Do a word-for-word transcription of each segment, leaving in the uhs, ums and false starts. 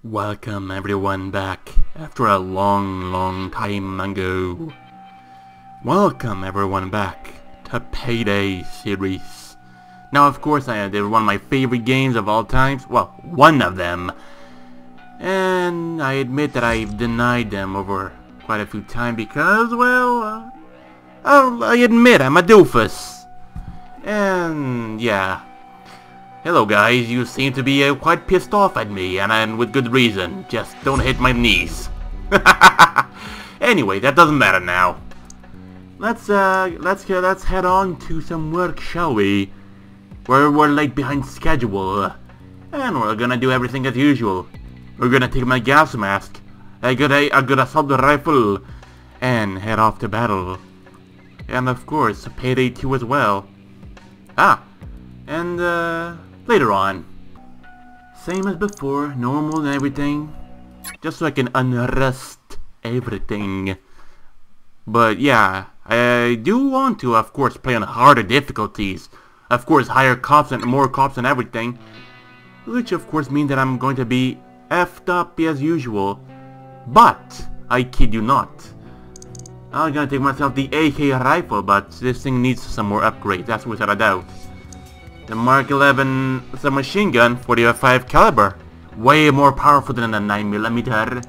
Welcome everyone back after a long, long time ago. Welcome everyone back to PayDay series. Now, of course, I did one of my favorite games of all times. Well, one of them. And I admit that I've denied them over quite a few times because, well, uh, I'll, I admit I'm a doofus. And yeah. Hello guys, you seem to be uh, quite pissed off at me, and, and with good reason. Just don't hit my knees. Anyway, that doesn't matter now. Let's uh, let's uh, let's head on to some work, shall we? We're we're late behind schedule, and we're gonna do everything as usual. We're gonna take my gas mask, a good a, a good assault rifle, and head off to battle. And of course, PayDay two as well. Ah, and uh. later on. Same as before, normal and everything. Just so I can unrust everything. But yeah, I do want to, of course, play on harder difficulties. Of course, higher cops and more cops and everything. Which of course means that I'm going to be effed up as usual. But, I kid you not. I'm gonna take myself the A K rifle, but this thing needs some more upgrades, that's without a doubt. The Mark eleven submachine gun, forty-five caliber, way more powerful than the nine millimeter.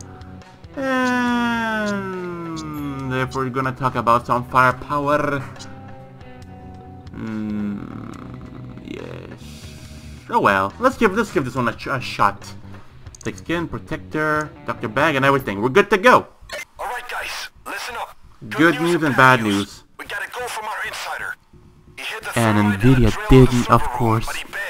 And therefore we're gonna talk about some firepower. Mm, yes. Oh well, let's give let's give this one a, ch a shot. Thick skin, protector, doctor bag, and everything. We're good to go. All right, guys, listen up. Good, good news, news and bad news. news. We got a call from our insider. And Nvidia didn't, of course.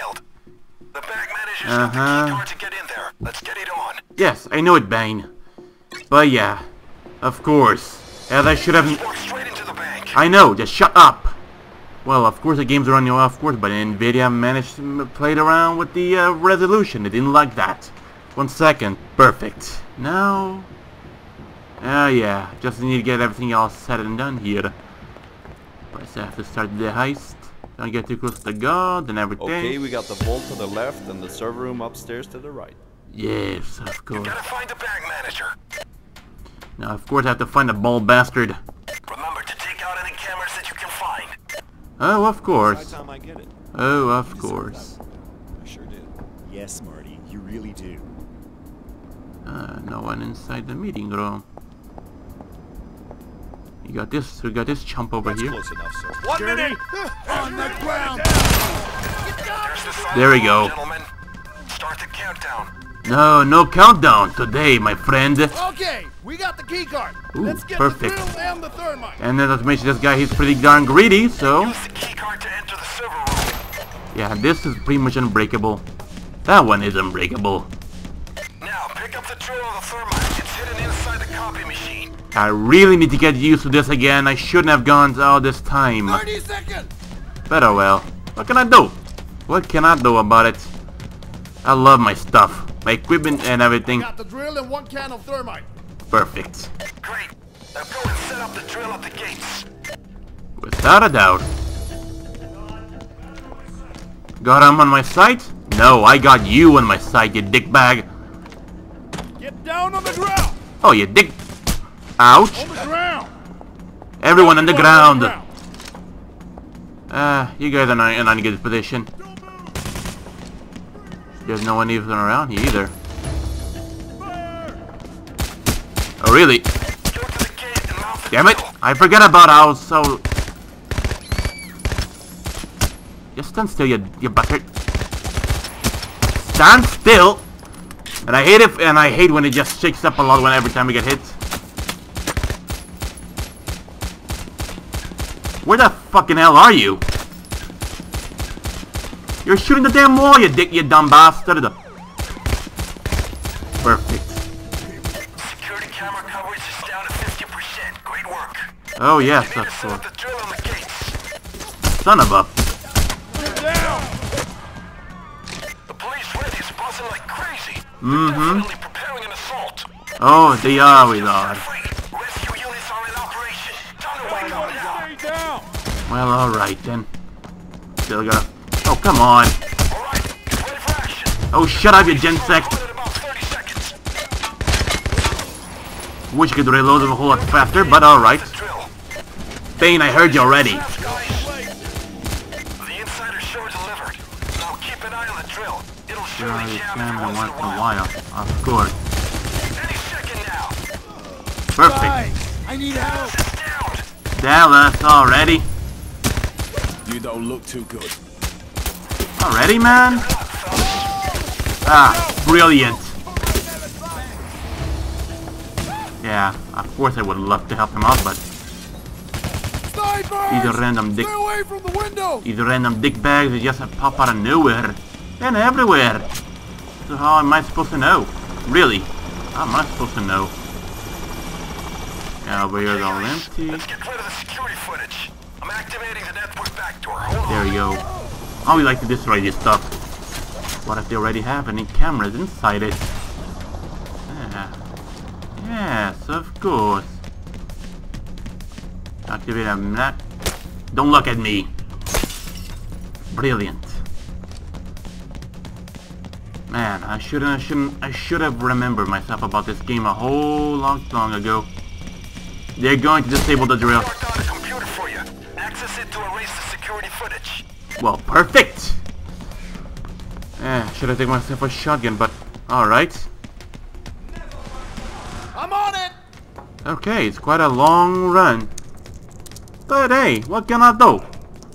Uh-huh. Let's get it on. Yes, I know it, Bane. But yeah, of course. As I should have... I know, just shut up. Well, of course the games are running off course, but Nvidia managed to play around with the uh, resolution. They didn't like that. One second. Perfect. Now... Ah, uh, yeah. Just need to get everything all set and done here. First I have to start the heist. Don't get too close to the guard and everything. Okay, we got the vault to the left and the server room upstairs to the right. Yes, of course. You gotta find the bank manager. Now, of course, I have to find the bald bastard. Remember to take out any cameras that you can find. Oh, of course. Oh, of course. I sure did. Yes, Marty, you really do. Uh, no one inside the meeting room. You got this, we got this chump over That's here. Close enough, sir. One minute! On the ground! There we go. Gentlemen. Start the countdown. No, no countdown today, my friend. Okay, we got the key card. Ooh, Let's get perfect. the drill and the thermite. And then let's mention this guy, he's pretty darn greedy, so... Use the key card to enter the server room. Yeah, this is pretty much unbreakable. That one is unbreakable. Now, pick up the drill and the thermite. It's hidden inside the copy machine. I really need to get used to this again. I shouldn't have gone all this time. thirty seconds! But oh well. What can I do? What can I do about it? I love my stuff. My equipment and everything. Got the drill and one can of thermite. Perfect. Great. Now go and set up the drill at the gates. Without a doubt. Got him on my sight? No, I got you on my sight, you dickbag. Get down on the ground! Oh, you dick... Ouch. On the ground! Everyone on the ground. Ah, uh, you guys are not in a good position. There's no one even around here either. Oh, really? Damn it! I forgot about how so... Just stand still, you, you bastard. Stand still! And I hate it, and I hate when it just shakes up a lot when every time we get hit. Where the fucking hell are you? You're shooting the damn wall, you dick, you dumb bastard. Perfect. Security camera coverage is down to fifty percent. Great work. Oh yes, that's cool. Son of a... Down! The police ready is buzzing like crazy. Mm-hmm. Definitely preparing an assault. Oh, they always are. Rescue units are in operation. Time to wake up now. Well, alright then. Still gotta... Oh, come on. All right, ready for action. Oh, shut up, you gen sec. In about thirty seconds. Wish you could reload them a whole lot faster, but alright. Bane, I heard you already. The insider sure delivered. Now keep an eye on the drill. It'll Sure, surely you jam can every once once in a while. Of course. Any second now. Perfect. Guys, I need help. Down. Dallas, already? You don't look too good. Already, man? Ah, brilliant. Yeah, of course I would love to help him out, but Snipers! these are random dick, Stay away from the window. these random dick bags that just pop out of nowhere and everywhere. So how am I supposed to know? Really? How am I supposed to know? Yeah, over here is all empty. Let's get rid of the security footage. I'm activating the network backdoor. Hold There on. you go. How we like to destroy this stuff. What if they already have any cameras inside it? Yeah. Yes, of course. Activate a map. Don't look at me. Brilliant. Man, I shouldn't, I shouldn't, I should have remembered myself about this game a whole long, long ago. They're going to disable the drill. Marked out a computer for you. Access it to erase the security footage. Well, perfect. Eh, should have taken myself a shotgun, but alright. I'm on it. Okay, it's quite a long run. But hey, what can I do?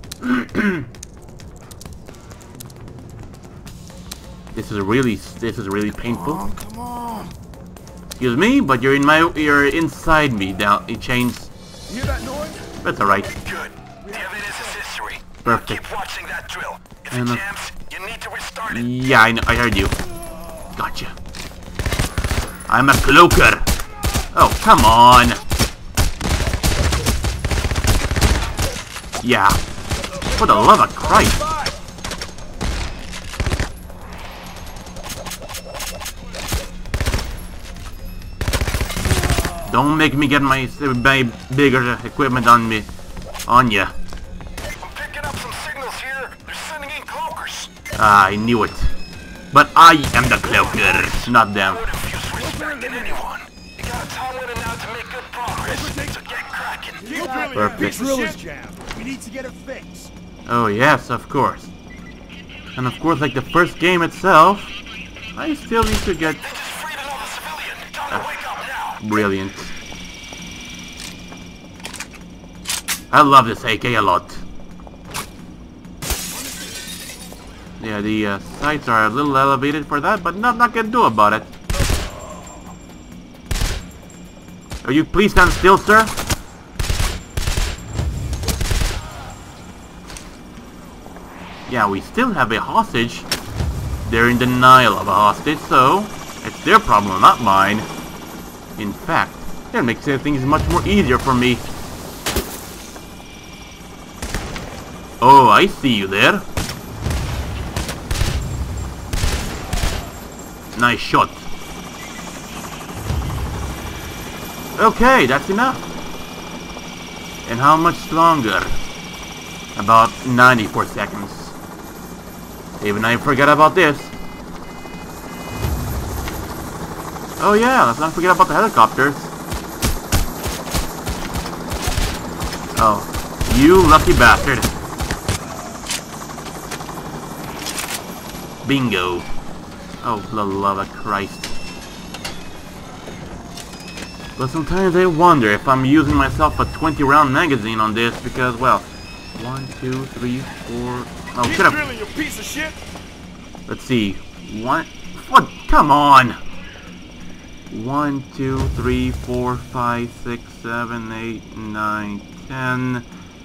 This is really, this is really painful. Come on, come on. Excuse me, but you're in my, you're inside me. Down, it chains. You hear that noise? That's alright. Good. The evidence is history. Perfect. Keep watching that drill. If And, it uh, jams, you need to restart it. Yeah, I know, I heard you. Gotcha. I'm a cloaker. Oh, come on. Yeah. For the love of Christ. Don't make me get my, my bigger equipment on me. On ya. I'm picking up some signals here. They're sending in cloakers. Ah, I knew it. But I am the cloaker, not them. Would infuse respect in anyone. You got a time winner now to make good progress. So get cracking. Perfect. Drill is jammed. We need to get it fixed. Oh yes, of course. And of course, like the first game itself, I still need to get They just freed another civilian. Time to wake up now. brilliant. I love this A K a lot. Yeah, the uh, sights are a little elevated for that, but not not gonna do about it. Are you please stand still, sir? Yeah, we still have a hostage. They're in denial of a hostage, so it's their problem, not mine. In fact, that makes things much more easier for me. Oh, I see you there. Nice shot. Okay, that's enough. And how much longer? About ninety-four seconds. Even I forgot about this. Oh yeah, let's not forget about the helicopters. Oh, you lucky bastard. Bingo. Oh, for the love of Christ. But sometimes I wonder if I'm using myself a twenty round magazine on this because, well, one, two, three, four... Oh, Keep should have... drilling, you piece of shit. Let's see. One... What? Come on! One, two, three, four, five, six, seven, eight, nine, ten...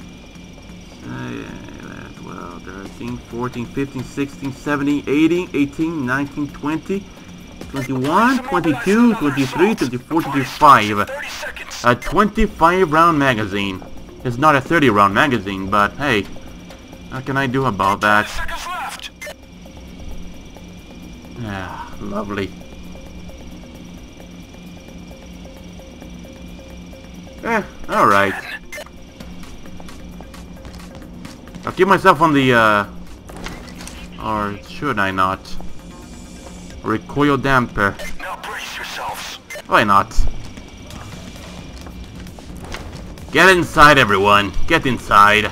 twelve, thirteen, fourteen, fifteen, sixteen, seventeen, eighteen, eighteen, nineteen, twenty, twenty-one, twenty-two, twenty-three, twenty-four, twenty-five. thirty seconds. A twenty-five round magazine. It's not a thirty round magazine, but hey, what can I do about that? Seconds left. Ah, lovely. Eh, alright. I'll keep myself on the, uh... or should I not? Recoil damper. Now brace yourselves. Why not? Get inside, everyone. Get inside.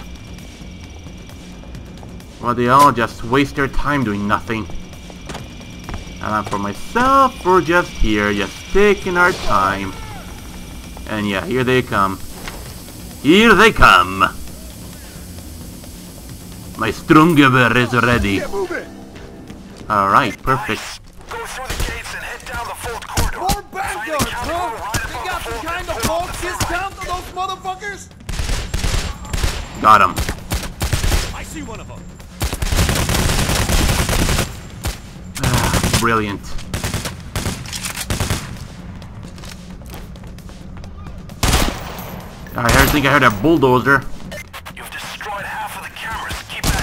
Well, they all just waste their time doing nothing. And for myself, we're just here, just taking our time. And yeah, here they come. Here they come. My Strungewehr is ready. Alright, perfect. Go through the gates and head down the vault corridor. More vanguards, bro! They got some kind of bulk discount on those motherfuckers? Got him. I see one of them. Brilliant. I heard, think I heard a bulldozer. You've destroyed half of the cameras. Keep at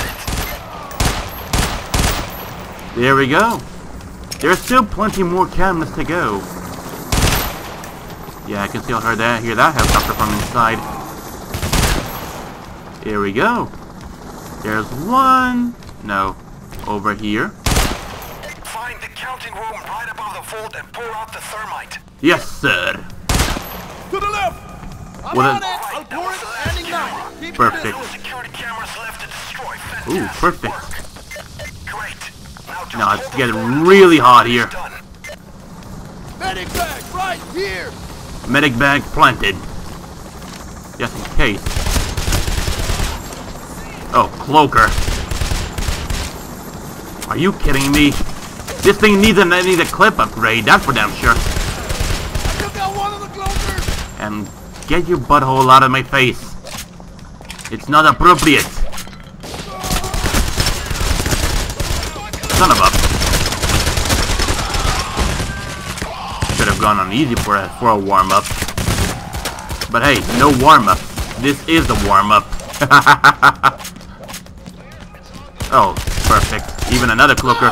it. There we go. There's still plenty more cameras to go. Yeah, I can still hear that, hear that helicopter from inside. Here we go. There's one. No, over here. Find the counting room right above the vault and pour out the thermite. Yes, sir. To the left! I'm What on a- it! I'll pour it and ignite! Keep Perfect. No security cameras left to destroy. Fantastic. Ooh, perfect. work. Great. Now just Now it's hold getting the fort really until hot it's here. done. Medic bag right here! Medic bag planted. Just in case. Oh, cloaker. Are you kidding me? This thing needs a, needs a clip upgrade, that's for damn sure. I took out one of the cloakers! And get your butthole out of my face. It's not appropriate. Son of a... Should have gone on easy for a, for a warm-up. But hey, no warm-up. This is the warm-up. Oh, perfect. Even another cloaker.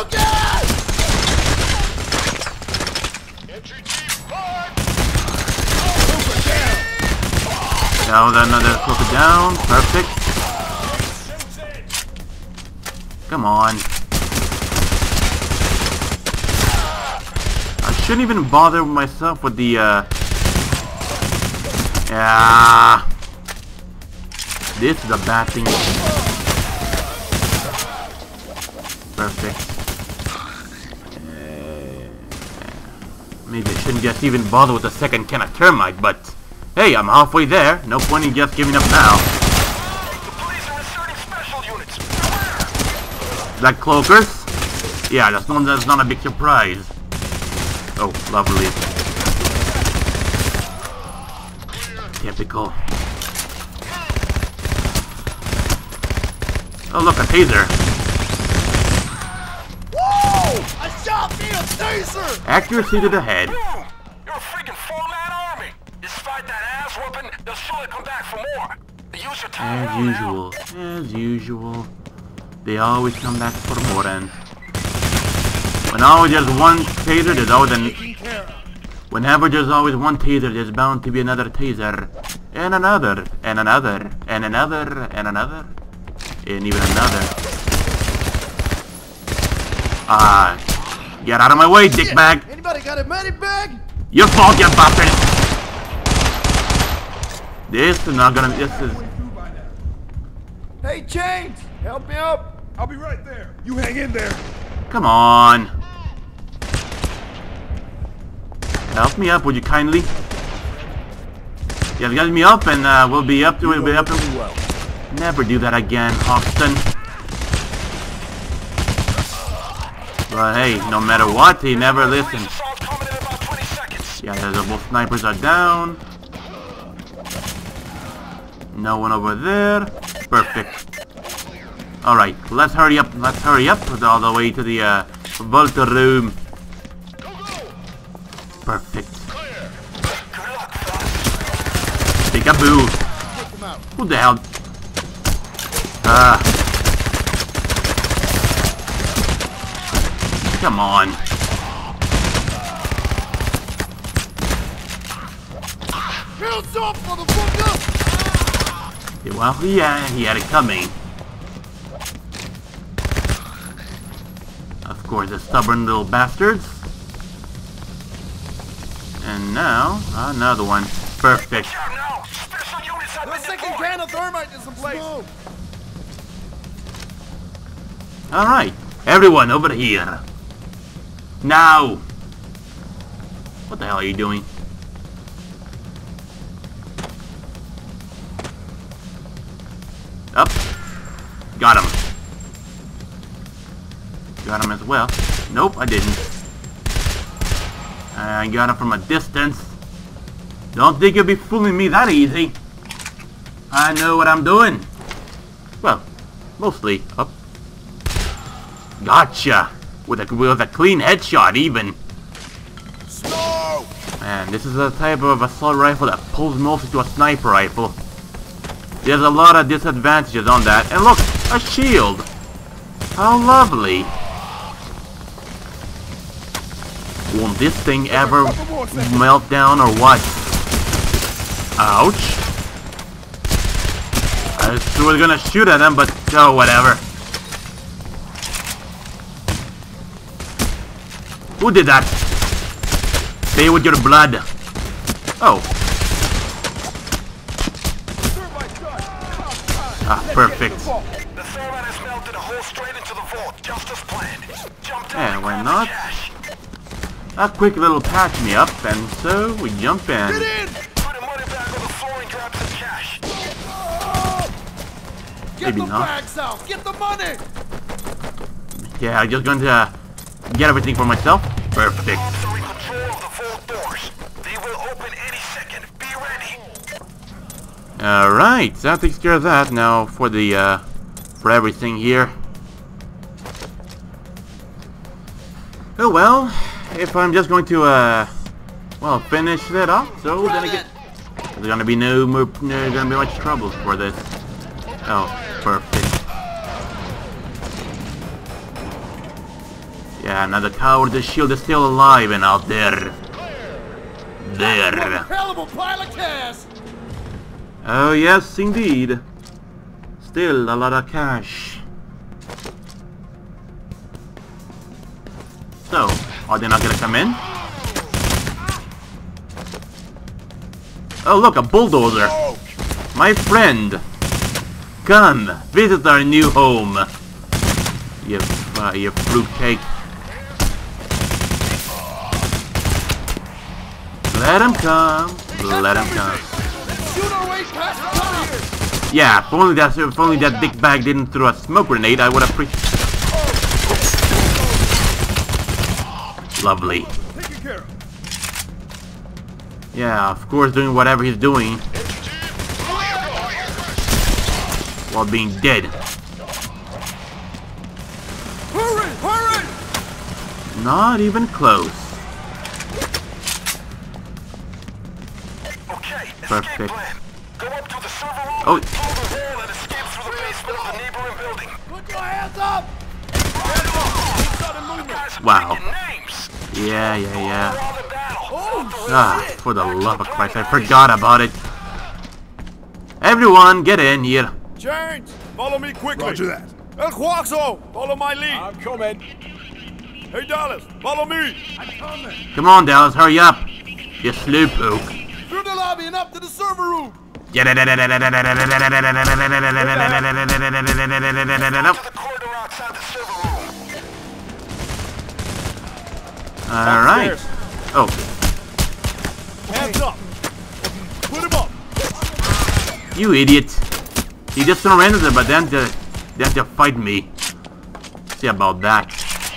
Now another cloaker down. Perfect. Come on. I shouldn't even bother myself with the uh yeah. This is a bad thing. Perfect. Uh, maybe I shouldn't just even bother with the second can of thermite, but hey, I'm halfway there. No point in just giving up now. The police are inserting special units. Beware. Black cloakers? Yeah, that's not, that's not a big surprise. Oh, lovely. Typical. Oh, look, a taser. Whoa! I shot me a taser! Accuracy to the head. You're a freaking four-man army. Despite that ass whooping, they'll surely come back for more. Use your time As well now. usual. As usual. They always come back for more, and when always there's one taser, there's always an... Whenever there's always one taser, there's bound to be another taser. And another, and another, and another, and another, and even another. Ah, get out of my way, dickbag! Anybody got a medic bag? Your fault, you bastard! This is not gonna, this is... Hey, James! Help me up! I'll be right there. You hang in there. Come on. Help me up, would you kindly? Yeah, get me up and uh, we'll be up to it. We'll be up to well. Never do that again, Hoxton. But hey, no matter what, he never listens. Assault coming in about twenty seconds. Yeah, there's a, both snipers are down. No one over there. Perfect. Alright, let's hurry up. Let's hurry up all the way to the uh, vault room. Perfect. Good luck, fellas. Peekaboo. Who the hell? Ah. Come on. Hands up, motherfucker! Well, yeah, he had it coming. Of course, the stubborn little bastards. And now, another one. Perfect. Now, special units are I'm The in second deploy. can of thermite is in place. Alright, everyone over here. Now! What the hell are you doing? Up. Got him. Got him as well. Nope, I didn't. I got him from a distance. Don't think you'll be fooling me that easy. I know what I'm doing. Well, mostly up. Gotcha! With a, with a clean headshot, even. Snow! And this is a type of assault rifle that pulls mostly to a sniper rifle. There's a lot of disadvantages on that. And look, a shield! How lovely! Won't this thing ever melt down or what? Ouch! I was gonna shoot at him, but oh, whatever. Who did that? Stay with your blood. Oh. Ah, perfect. The thermite has melted a hole straight into the vault, just as planned. Jump down Yeah, and why grab not? the cash. A quick little patch me up, and so we jump in. Put a money bag on the floor and grab some cash. Get Maybe the not. bags out. Get the money. Yeah, I'm just going to uh, get everything for myself. Perfect. Cops are in control of the vault doors. They will open any second. Be ready. Alright, so that takes care of that. Now for the, uh, for everything here. Oh well, if I'm just going to, uh, well, finish it off, so then again, there's gonna be no more, no gonna be much trouble for this. Oh, perfect. Yeah, now the tower, the shield is still alive and out there. There. Hellable pile of cash. Oh yes, indeed. Still a lot of cash. So, are they not gonna come in? Oh look, a bulldozer! My friend! Come, visit our new home! You, uh, you fruitcake. Let him come, let him come. Shoot our way past the tunnel. Yeah, if only that, if only that dick bag didn't throw a smoke grenade, I would have pre- Lovely. Taken care of. Yeah, of course doing whatever he's doing while being dead. Hurry, hurry. Not even close. Okay, escape Perfect. plan. Go up to the server room, Oh. through the hole, and escape through the basement of the neighboring building. Put your hands up. You guys are Wow. taking names. Yeah, yeah, yeah. All the battle. Oh, Ah, for the love of Christ, I forgot about it. Everyone, get in here. James, follow me quickly. Roger that. El Quaxo, follow my lead. I'm coming. Hey, Dallas, follow me. I'm coming. Come on, Dallas, hurry up. You slowpoke. Through the lobby and up to the server room. To the corridor outside the server room. Alright. Oh, Hands up. Put him up. you idiot. He just surrendered, but then to, then to fight me. See about that.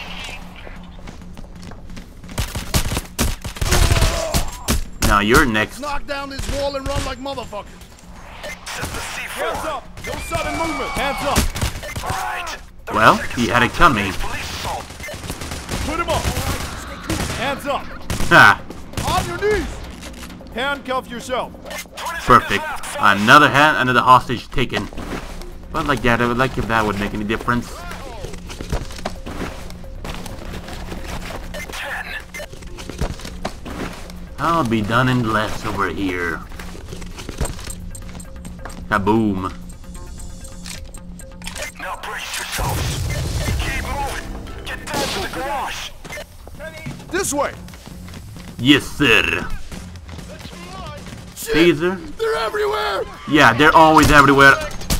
Now you're next. Knock down this wall and run like motherfuckers. Set the C Hands four. up. No sudden movement. Hands up. All right. Well, he had it coming. Police assault. Put him up. Hands up. Ha! On your knees. Handcuff yourself. twenty Perfect. seconds left. Fellas. Another hand, another hostage taken. But like that, I would like if that would make any difference. Ten. I'll be done in less over here. Kaboom. Now brace yourselves. Keep moving. Get down to the garage. This way. Yes, sir. Shit. Caesar. They're everywhere! Yeah, they're always everywhere.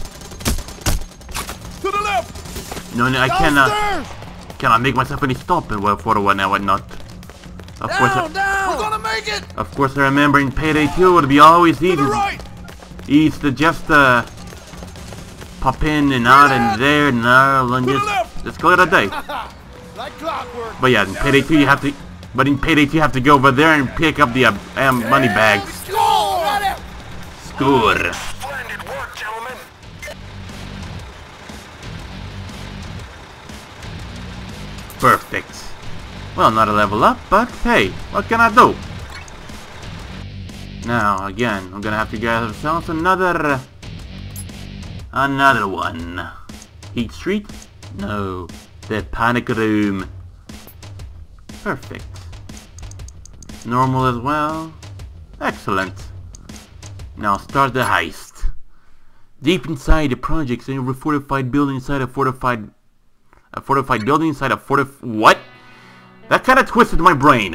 To the left! No, no, I cannot. Downstairs! Cannot make myself any stop and for the one and whatnot. Of course, I, down! We're gonna make it! of course, I remember in Payday two it would be always To easy, the right! easy to just uh, pop in and out and there and there and To the just left! just call it a day. Like clockwork! But yeah, in Payday two you have to, but in Payday two you have to go over there and pick up the uh, um, money bags. Score! Score. Splendid work, gentlemen. Perfect. Well, not a level up, but hey, what can I do? Now, again, I'm gonna have to get ourselves another... Another one. Heat Street? No. The Panic Room. Perfect. Normal as well. Excellent. Now start the heist. Deep inside the projects in a fortified building inside a fortified... A fortified building inside a fortif... What? That kind of twisted my brain.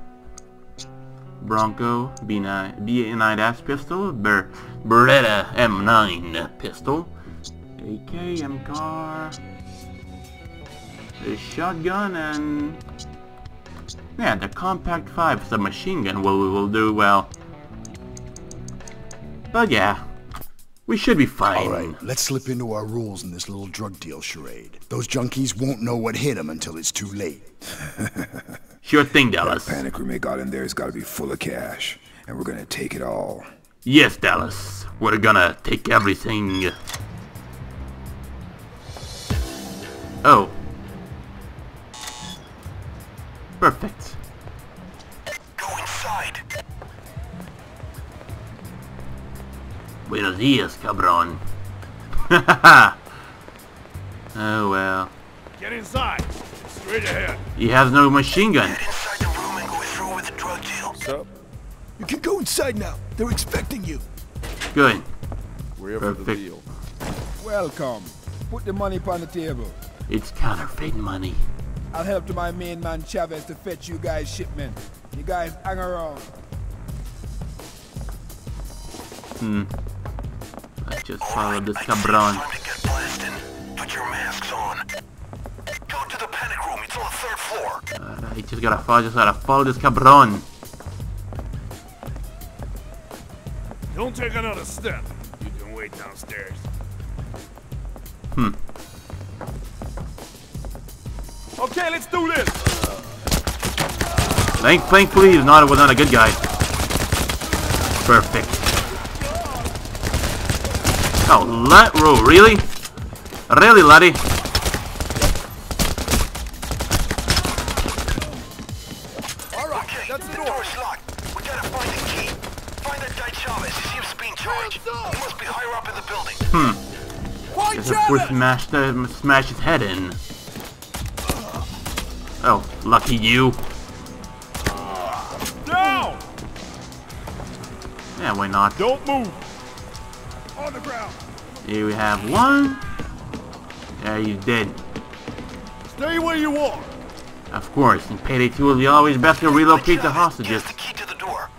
Bronco, B nine, B nine S pistol, Ber Beretta M nine pistol, A K, M car, a shotgun, and yeah, the compact five submachine gun will will do well. But yeah, we should be fine. All right, let's slip into our rules in this little drug deal charade. Those junkies won't know what hit them until it's too late. Sure thing, Dallas. That panic room they got in there has got to be full of cash, and we're gonna take it all. Yes, Dallas. We're gonna take everything. Oh. Perfect. Go inside. Buenos dias, cabron. Oh well. Get inside! Straight ahead! He has no machine gun. Get inside the room and go through with the drug deal. What's up? You can go inside now. They're expecting you. Good. We're here for the Perfect. deal. Welcome. Put the money upon the table. It's counterfeit money. I'll help to my main man Chavez to fetch you guys shipment. You guys hang around. Hmm. Let's just follow Alright, this I think it's cabron. time to get blasting. Put your masks on. Go to the panic room. It's on the third floor. Alright, just gotta follow, just gotta follow this cabron. Don't take another step. You can wait downstairs. Hmm. Okay, let's do this! Thank, thankfully, he's not, was not a good guy. Perfect. Oh, let roll, really? Really, laddie? Alright, Okay, that's the the door! door's locked. We gotta find the key. Find that guy Chavez. He seems to be in charge. He must be higher up in the building. Hmm. Find Guess if we Chavez! smash, the, smash his head in. Oh, lucky you. Down! Yeah, why not? Don't move! On the ground! Here we have one. Yeah, he's dead. Stay where you are! Of course, in Payday two, it's always best to relocate the hostages. Give us the key to the door.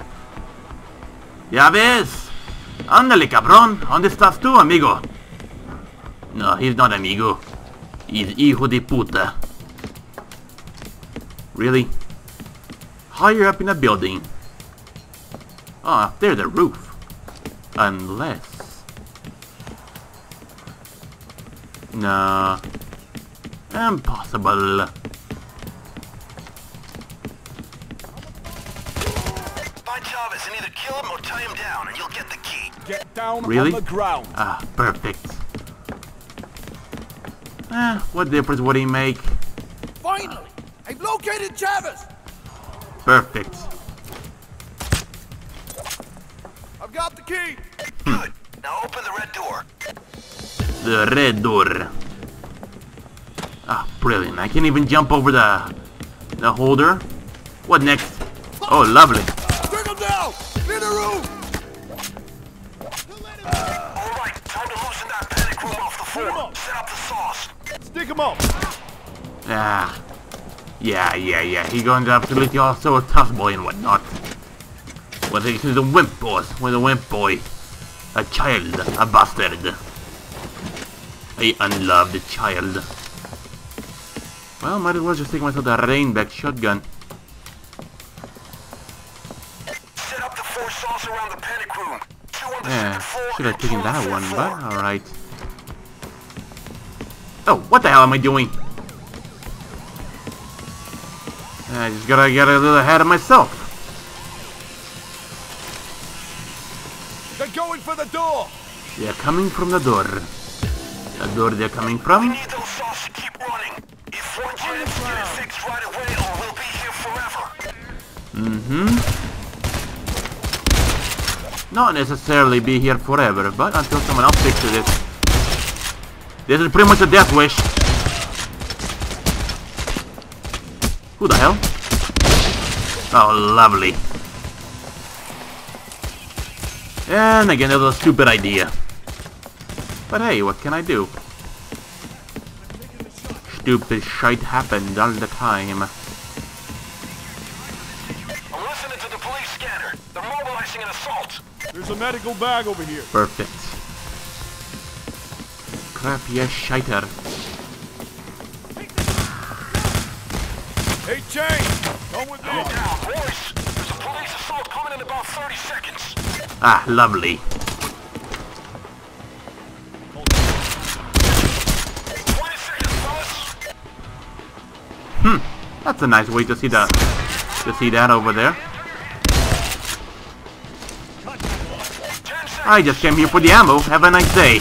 Ya ves? Ándale, cabrón. ¿Dónde estás tú, amigo? No, he's not amigo. He's hijo de puta. Really? Higher up in the building. Ah, oh, there's the roof. Unless... Nah. Impossible. Find Chavez and either kill him or tie him down, and you'll get the key. Get down Really? on the ground! Ah, perfect. Eh, what difference would he make? Finally! I've located Chavez! Perfect. I've got the key! Good. Now open the red door. The red door. Ah, brilliant. I can't even jump over the the holder. What next? Oh, lovely. Take him down! Clear the room! Alright, time to loosen that panic room off the Put him floor. up. Set up the sauce. Stick him up! Ah. Yeah, yeah, yeah. He going to absolutely also a tough boy and whatnot. Well, he's a wimp, boss. With a wimp boy. A child. A bastard. A unloved child. Well, might as well just take myself the Rainback shotgun. Set up the four saws around the panic room. Two on the Yeah, second floor, should have two taken on the that third one, floor. but alright. Oh, what the hell am I doing? I just gotta get a little ahead of myself. They're going for the door. They're coming from the door. The door they're coming We from? need those saws to keep running. If one unit's get it fixed right away, or we'll be here forever. Mm-hmm. Not necessarily be here forever, but until someone else fixes it. This is pretty much a death wish. Who the hell? Oh, lovely. And again, it was a stupid idea. But hey, what can I do? Stupid shite happened all the time. I'm listening to the police scanner. They're mobilizing an assault. There's a medical bag over here. Perfect. Crappy ass shiter. Hey, Jane! Come with me! Now, boys. There's a police assault coming in about thirty seconds. Ah, lovely. twenty seconds, fellas. Hmm. That's a nice way to see that. To see that over there. ten seconds. I just came here for the ammo. Have a nice day.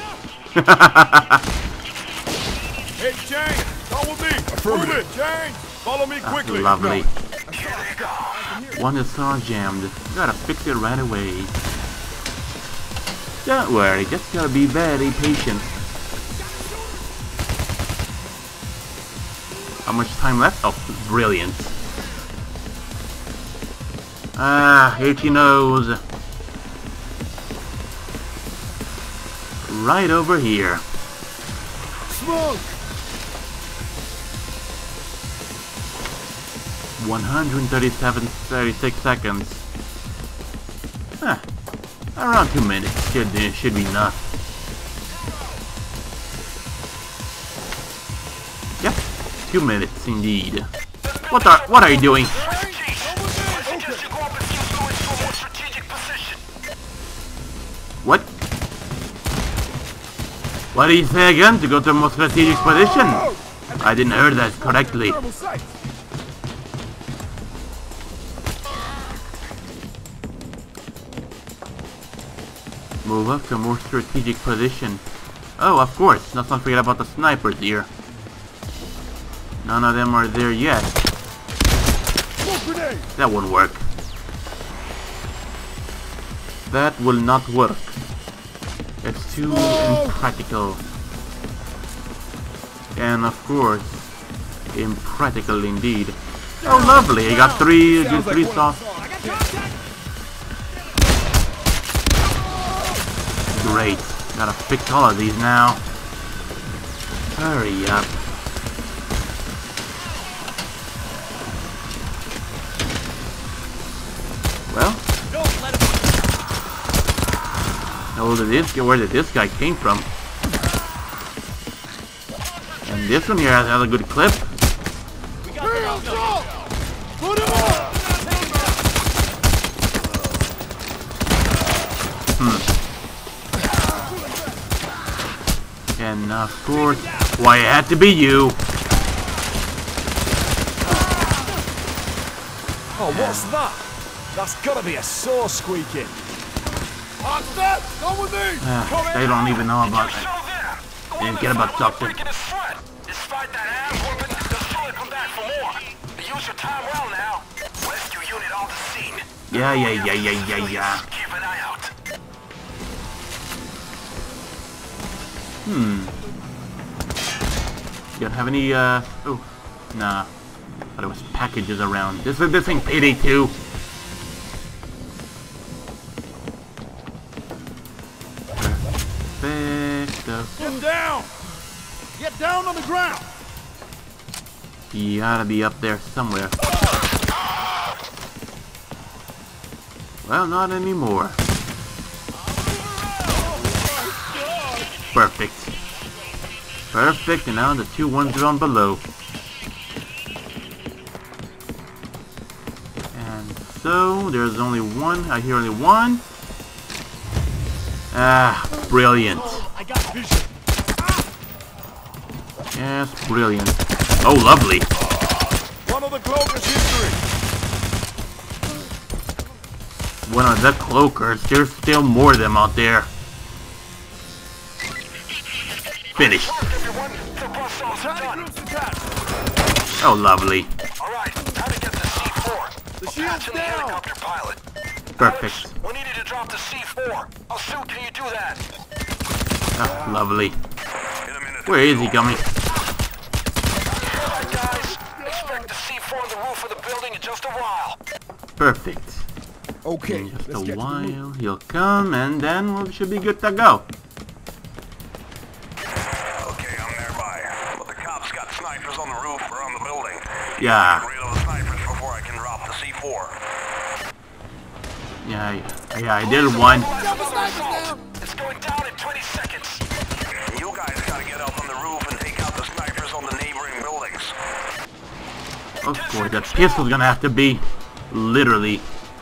Hey, Jane! Come with me! Move it, Jane! Follow me quickly! Lovely. Here they go. One is all jammed. Gotta fix it right away. Don't worry, just gotta be very patient. How much time left? Oh, brilliant. Ah, here she knows. Right over here. Smoke. one hundred thirty-seven, thirty-six seconds. Huh. Around two minutes should, uh, should be enough. Yep, two minutes indeed. What are what are you doing? I suggest you go up and fuse going to a more strategic position. What? What did you say again? To go to a more strategic position? I didn't hear that correctly. Thermal sights. Move up to a more strategic position. Oh, of course. Let's not forget about the snipers here. None of them are there yet. Smoke grenade. That won't work. That will not work. It's too impractical. And of course, impractical indeed. Oh, lovely! I got three, good three stars. Great. Gotta fix all of these now. Hurry up. Well, where did this where did this guy came from? And this one here has, has a good clip. Put him up. Hmm. And of course, why it had to be you. Oh, what's that? That's gotta be a saw squeaking. Hostile, come with me. Uh, they don't even know about So it. there. Go They on didn't care about Doctor. breaking his sweat. Despite that ass whooping, they'll surely come back for more. Use your time well now. Rescue unit on the scene. Yeah, yeah, yeah, yeah, yeah, yeah. Keep an eye out. Hmm. You don't have any, uh... Oh. Nah. But there was packages around. This is this ain't Payday two. Perfecto. Get down. Get down on the ground. You gotta be up there somewhere. Well, not anymore. Perfect. Perfect, and now the two ones down below. And so, there's only one. I hear only one. Ah, brilliant. Yes, brilliant. Oh, lovely. One of the cloakers history. One of the cloakers. There's still more of them out there. Finished. Oh, lovely. Alright, how to get the C four? The shield's down. Helicopter pilot. Perfect. We needed to drop the C four. I'll shoot, can you do that? Oh, lovely. Where is he coming? Alright guys, expect the C four on the roof of the building in just a while. Perfect. Okay, In just let's a get to the move. while, he'll come, and then we should be good to go. Okay, I'm nearby. But the cops got snipers on the roof or on the building. Yeah. Get rid of the snipers before I can drop the C four. Yeah, yeah, I did one. It's going down in twenty seconds. You guys gotta get up on the roof and take out the snipers on the neighboring buildings. Of course, that pistol's gonna have to be literally.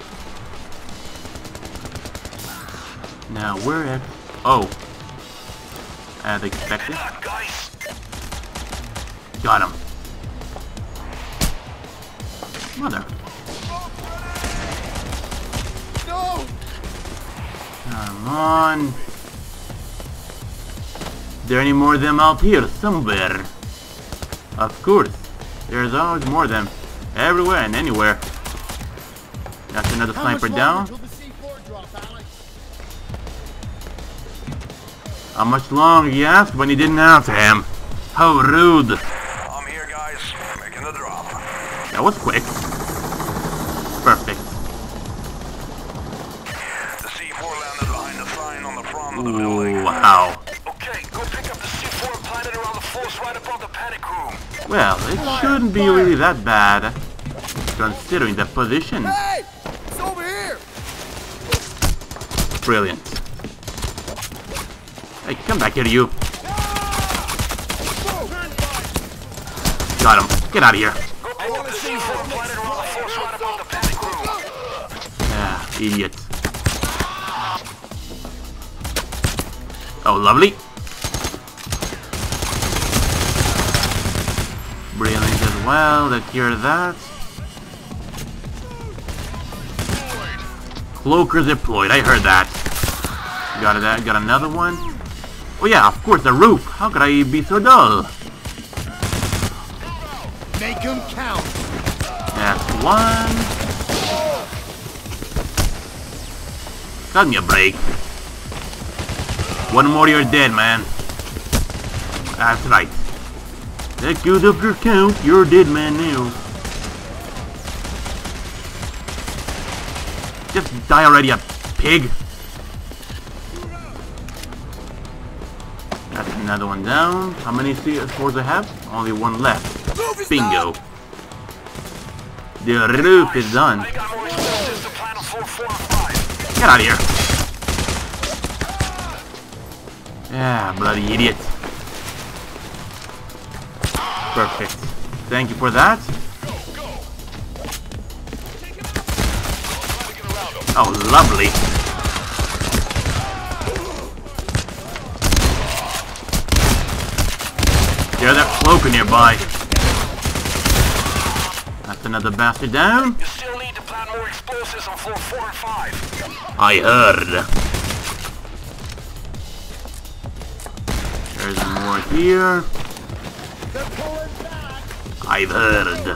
Now, where at? Oh. As expected. Guys, Got him. Mother. No! Come on. There any more of them out here somewhere? Of course. There's always more of them. Everywhere and anywhere. That's another sniper down. How much longer, he asked, when he didn't answer him? How rude. I'm here, guys. Making the drop. That was quick. Perfect. The C four landed behind the sign on the front of the Ooh, building. wow. Okay, go pick up the C four and plant it around the floors right above the panic room. Well, it shouldn't be really that bad, considering the position. Hey! It's over here! Brilliant. Hey, come back here, you. Got him. Get out of here. Go pick up the C four and plant it around the floors right above the panic room. Ah, idiot. Oh, lovely. Brilliant as well. Let's hear that. Cloakers deployed. I heard that. Got that. Got another one. Oh yeah, of course, the roof. How could I be so dull? Make him count. That's one. Cut me a break. One more, you're dead, man. That's right. That goes up your count. You're dead, man, now. Just die already, you pig. That's another one down. How many scores I have? Only one left. Bingo. The roof is done. I got more explosives to plant on floor four and five. Get out of here. Yeah, bloody idiot. Perfect. Thank you for that. Oh, lovely. There's that cloaker nearby. That's another bastard down. You still need to plant more explosives on floor four and five. I heard. There's more here. I've heard.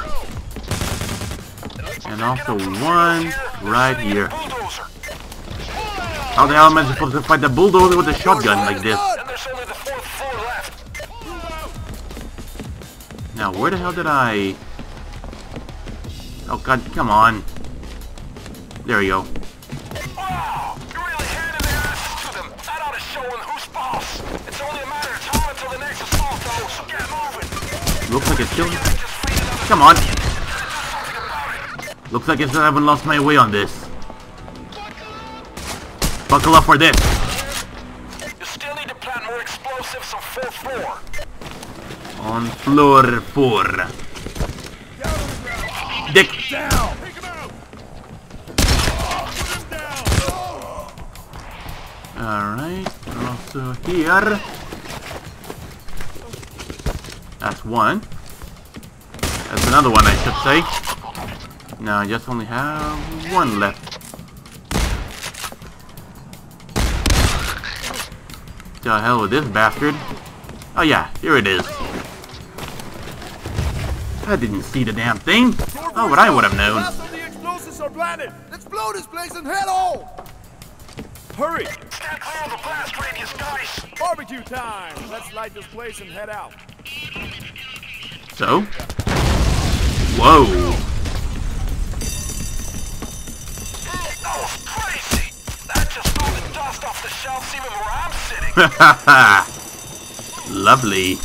And also one right here. How the hell am I supposed to fight the bulldozer with a shotgun like this? And there's only the fourth floor left. Now, where the hell did I... Oh, God, come on. There we go. Wow! You really handed their asses to them. That ought to show them who's boss. It's only a matter of time until the next assault, though, so get moving. Looks like it's still... Come on. Looks like I still haven't lost my way on this. Buckle up for this. You still need to plant more explosives on fourth floor. On floor four. Dick. Down. Take him out. Put him down. Alright, also here. That's one. That's another one, I should say. No, I just only have one left. The hell with this bastard? Oh yeah, here it is. I didn't see the damn thing. Oh, but I would have known. Last of the explosives are planted. Let's blow this place and head home. Hurry. Stand clear of the blast radius, guys. Barbecue time. Let's light this place and head out. So? Whoa. That was crazy. That just blew the dust off the shelves even where I'm sitting. Hahaha. Lovely.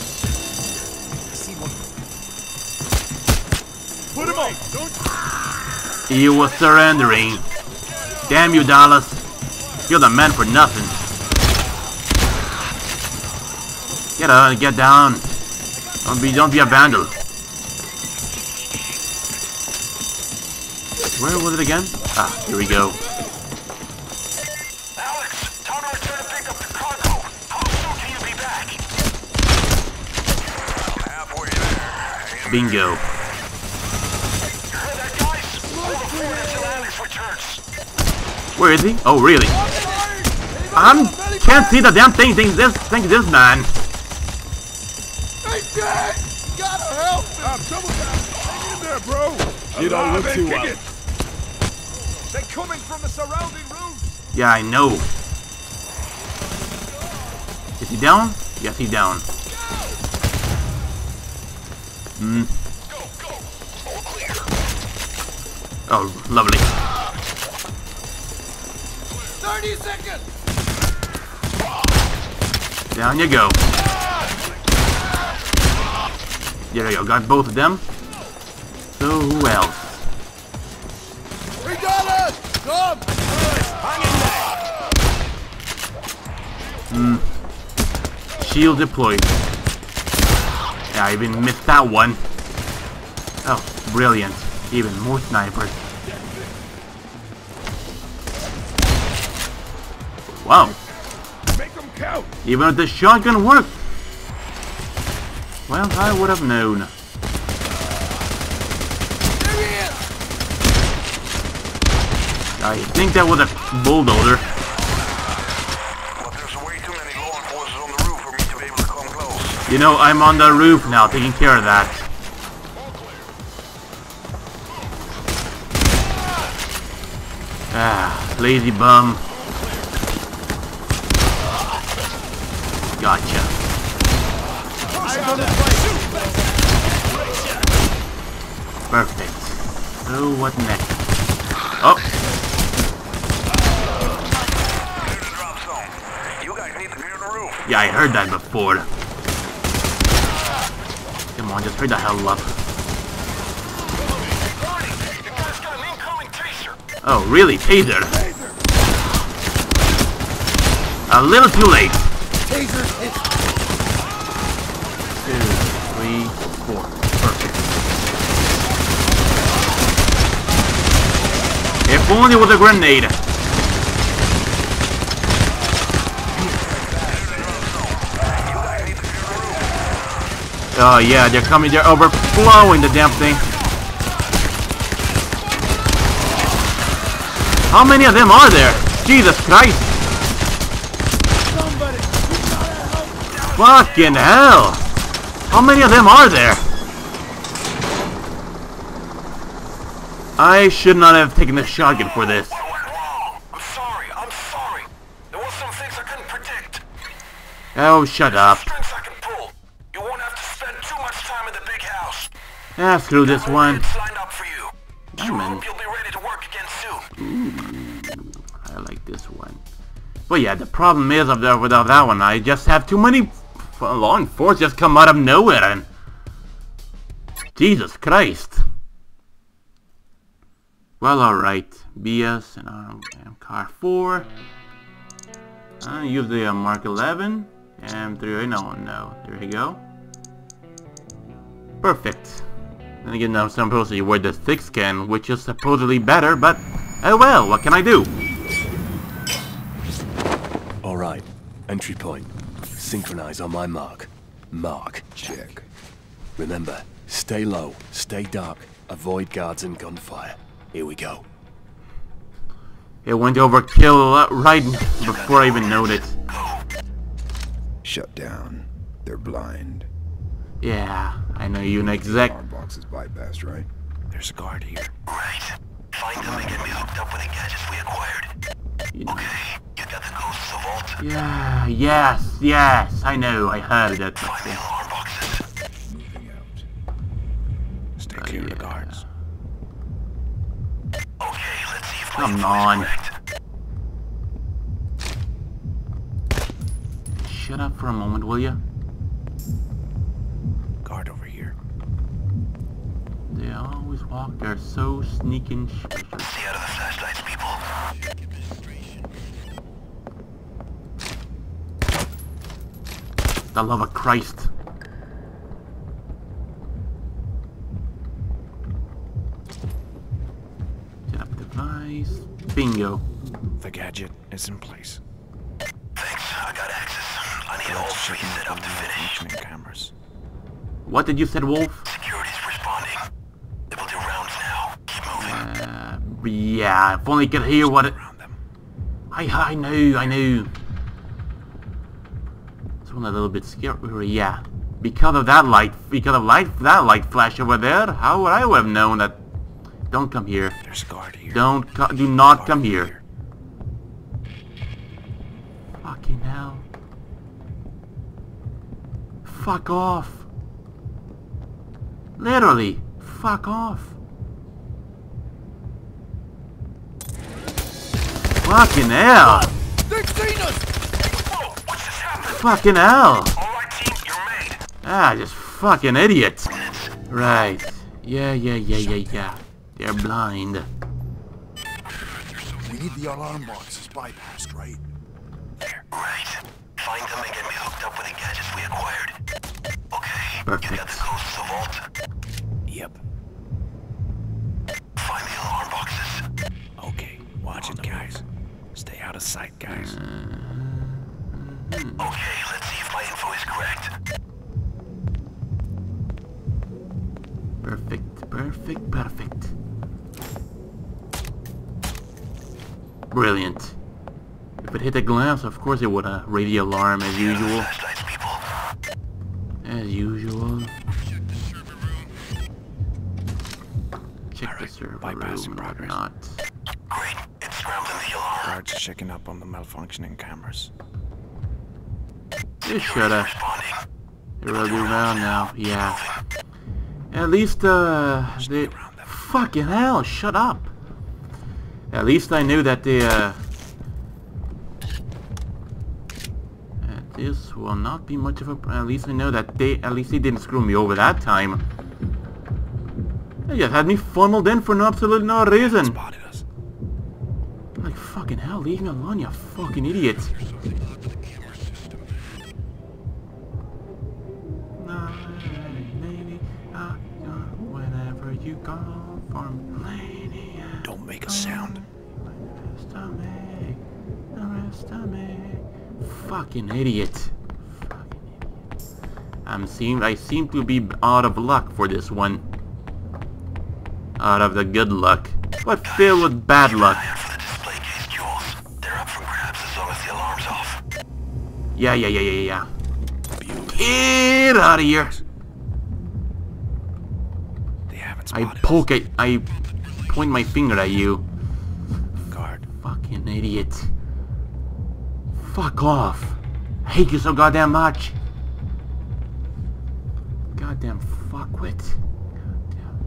Put him on. Don't He was surrendering. Damn you, Dallas. You're the man for nothing. Get on, get down. Don't be, don't be a vandal. Where was it again? Ah, here we go. Alex, time to return to pick up the cargo. How soon can you be back? Halfway there. Bingo. Heard that, guys? Hold the fort until Alex returns. Where is he? Oh, really? I can't see the damn thing. Think this, think this man. Hey, Jack! You gotta help me! I'm double down! Hang in there, bro! You don't look too well. They're coming from the surrounding roofs! Yeah, I know. Is he down? Yes, he's down. Hmm. Go, go! All clear. Oh, lovely. thirty seconds! Down you go. There you go. Got both of them. So who else? We got it! Come! Hang in there! Hmm. Shield deployed. Yeah, I even missed that one. Oh, brilliant. Even more snipers. Wow. Make them count! Even if the shotgun worked. Well, I would have known. There he is! I think that was a bulldozer. But there's way too many law enforcers on the roof for me to be able to come close. You know, I'm on the roof now, taking care of that. Ah, lazy bum. Gotcha. Perfect. So what next? Oh. You guys need to clear the roof. Yeah, I heard that before. Come on, just hurry the hell up. Warning! You guys got an incoming taser. Oh, really? Taser? A little too late. Taser hit! Two, three, four. Perfect. If only with a grenade. Oh yeah, they're coming, they're overflowing the damn thing. How many of them are there? Jesus Christ. Somebody! We gotta help! Fucking hell. How many of them are there? I should not have taken the shotgun for this. What went wrong? I'm sorry, I'm sorry. There were some things I couldn't predict. Oh, shut up. Strings I can pull. You won't have to spend too much time in the big house. Ah, screw this one. It's lined up for you. So I Diamond. hope you'll be ready to work again soon. I like this one. Well, yeah, the problem is of the, without that one, I just have too many f- law enforcement just come out of nowhere and... Jesus Christ. Well, alright. B S and um, car four. Uh, use the uh, Mark eleven. And three, no, no. There we go. Perfect. Then again, now I'm supposed to wear the thick skin, which is supposedly better, but oh well, what can I do? Alright, entry point. Synchronize on my mark. Mark. Check. Remember, stay low, stay dark, avoid guards and gunfire. Here we go. It went overkill right before I even noticed. Shut down. They're blind. Yeah, I know you know exact. Alarm box is bypassed, right? There's a guard here. Right. Find them and get me hooked up with the gadgets we acquired. Okay, you got the ghosts of Vault? Yeah, yes, yes, I know, I heard it. Find the alarm boxes. Moving out. Stay clear of the guards. Okay, let's see if my Come info on. is correct. Shut up for a moment, will you? Guard over here. They always walk, they're so sneaking. Stay out of the flashlights, people. The love of Christ. Set up device. Bingo. The gadget is in place. Thanks, I got access. I need all three set up to finish. Functioning cameras. What did you say, Wolf? Security's responding. They will do rounds now. Keep moving. Uh, yeah, if only could hear what it... Around them. I, I knew, I knew. It's one a little bit scary, yeah. Because of that light, because of light, that light flash over there, how would I have known that? Don't come here. There's a guard here. Don't, co do not Guard come here. Fucking hell. Fuck off. Literally, fuck off. Fucking hell. They've seen us! Whoa, what's this happening? Fucking hell. Alright team, you're made. Ah, just fucking idiots. Right. Yeah, yeah, yeah, yeah, yeah. They're blind. We need the alarm boxes bypassed, right? Right. Find them and get me hooked up with the gadgets we acquired. Okay, Perfect. you got the ghosts of Vault? Yep. Find the alarm boxes. Okay, watch it, guys. Stay out of sight, guys. Okay, let's see if my info is correct. Perfect, perfect, perfect. Brilliant. If it hit the glass, of course it would uh, radio alarm as usual. Flashlights, people. As usual. Check the server bypass room in and progress. whatnot. Great, it's scrambling the alarm. Guards checking up on the malfunctioning cameras. You shoulda. Responding. They're really around now. Yeah. At least, uh, they... Fucking hell, shut up. At least I knew that they, uh... uh, this will not be much of a... At least I know that they... At least they didn't screw me over that time. They just had me funneled in for no absolute no reason. Spotted us. Like, fucking hell, leave me alone, you fucking idiot. Whenever you call for me, Don't make a sound. Fucking idiot. Fucking idiot. I'm seem I seem to be out of luck for this one. Out of the good luck. But filled with bad luck. For the display case jewels. They're up for grabs as long as the alarm's off. Yeah, yeah, yeah, yeah, yeah. Get out of here. They haven't I spotted poke it. I point my finger at you. us. Guard. Fucking idiot. Fuck off. I hate you so goddamn much. Goddamn fuckwit. Goddamn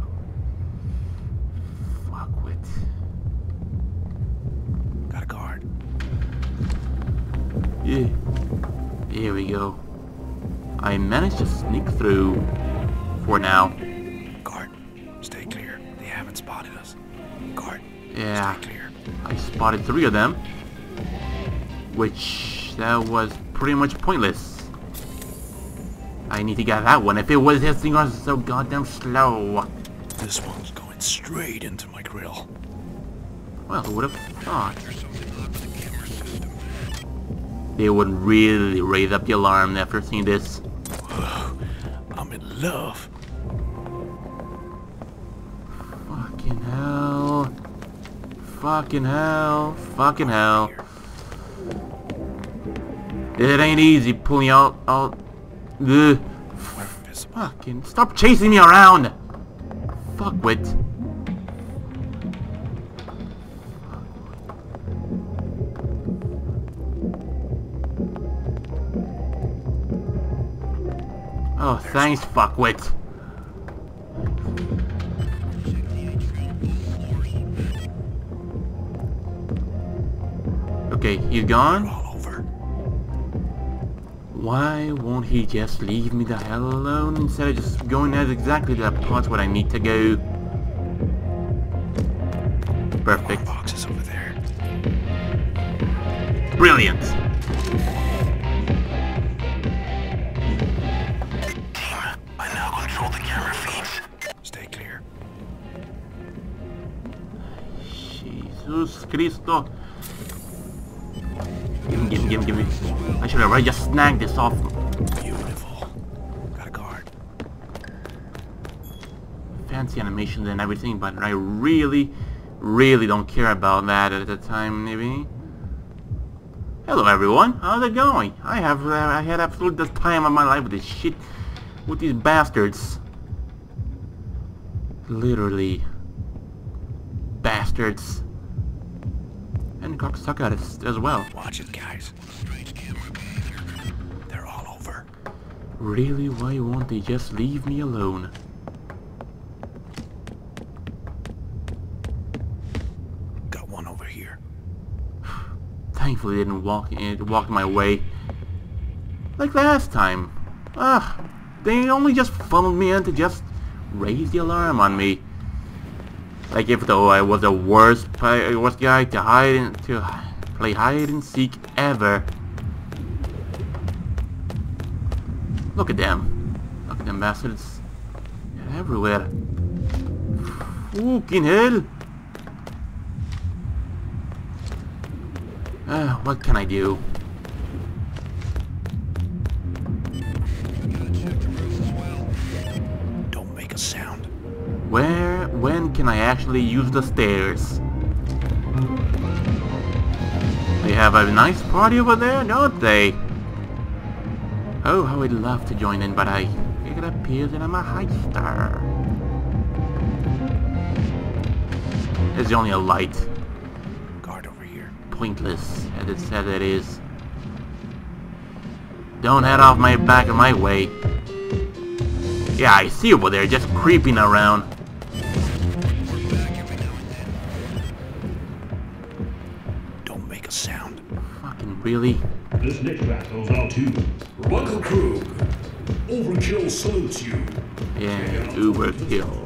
fuckwit. Got a guard. Yeah. Here we go. I managed to sneak through. For now. Guard. Stay clear. They haven't spotted us. Guard. Yeah. Stay clear. I spotted three of them. Which, that was pretty much pointless. I need to get that one. If it was his thing was so goddamn slow. This one's going straight into my grill. Well, who would have thought? They would really raise up the alarm after seeing this. Whoa, I'm in love. Fucking hell. Fucking hell. Fucking hell. It ain't easy pulling out all. Ugh. Fucking stop chasing me around. Fuck with. Oh, thanks, fuckwit. Okay, he's gone. All over. Why won't he just leave me the hell alone instead of just going at exactly the part where I need to go? Perfect. Boxes over there. Brilliant. I now control the camera feeds. Stay clear. Jesus Cristo. Give me, give me, give me, give me. I should have already just snagged this off. Beautiful. Got a guard. Fancy animations and everything, but I really, really don't care about that at the time, maybe. Hello everyone, how's it going? I have, uh, I had absolute the time of my life with this shit, with these bastards. Literally. Bastards. And cocksucker as, as well. Watch it, guys. They're all over. Really, why won't they just leave me alone? Got one over here. Thankfully, they didn't walk in, walk my way like last time. Ah, they only just funneled me in to just raise the alarm on me. Like if though I was the worst, play, worst guy to hide and to play hide and seek ever. Look at them. Look at them bastards. They're everywhere. Fucking hell. Uh, what can I do? Don't make a sound. Where, when can I actually use the stairs? They have a nice party over there, don't they? Oh, how I'd love to join in, but I, it appears that I'm a heister. There's only a light. Guard over here. Pointless, as it said it is. Don't head off my back and my way. Yeah, I see you over there, just creeping around. Don't make a sound. Fucking really? This next battle goes out to Ruckle Krug. Overkill salutes you. Yeah, Uberkill.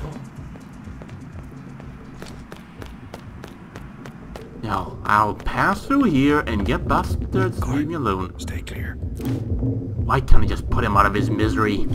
Now, I'll pass through here and get bastards to leave me alone. Stay clear. Why can't I just put him out of his misery?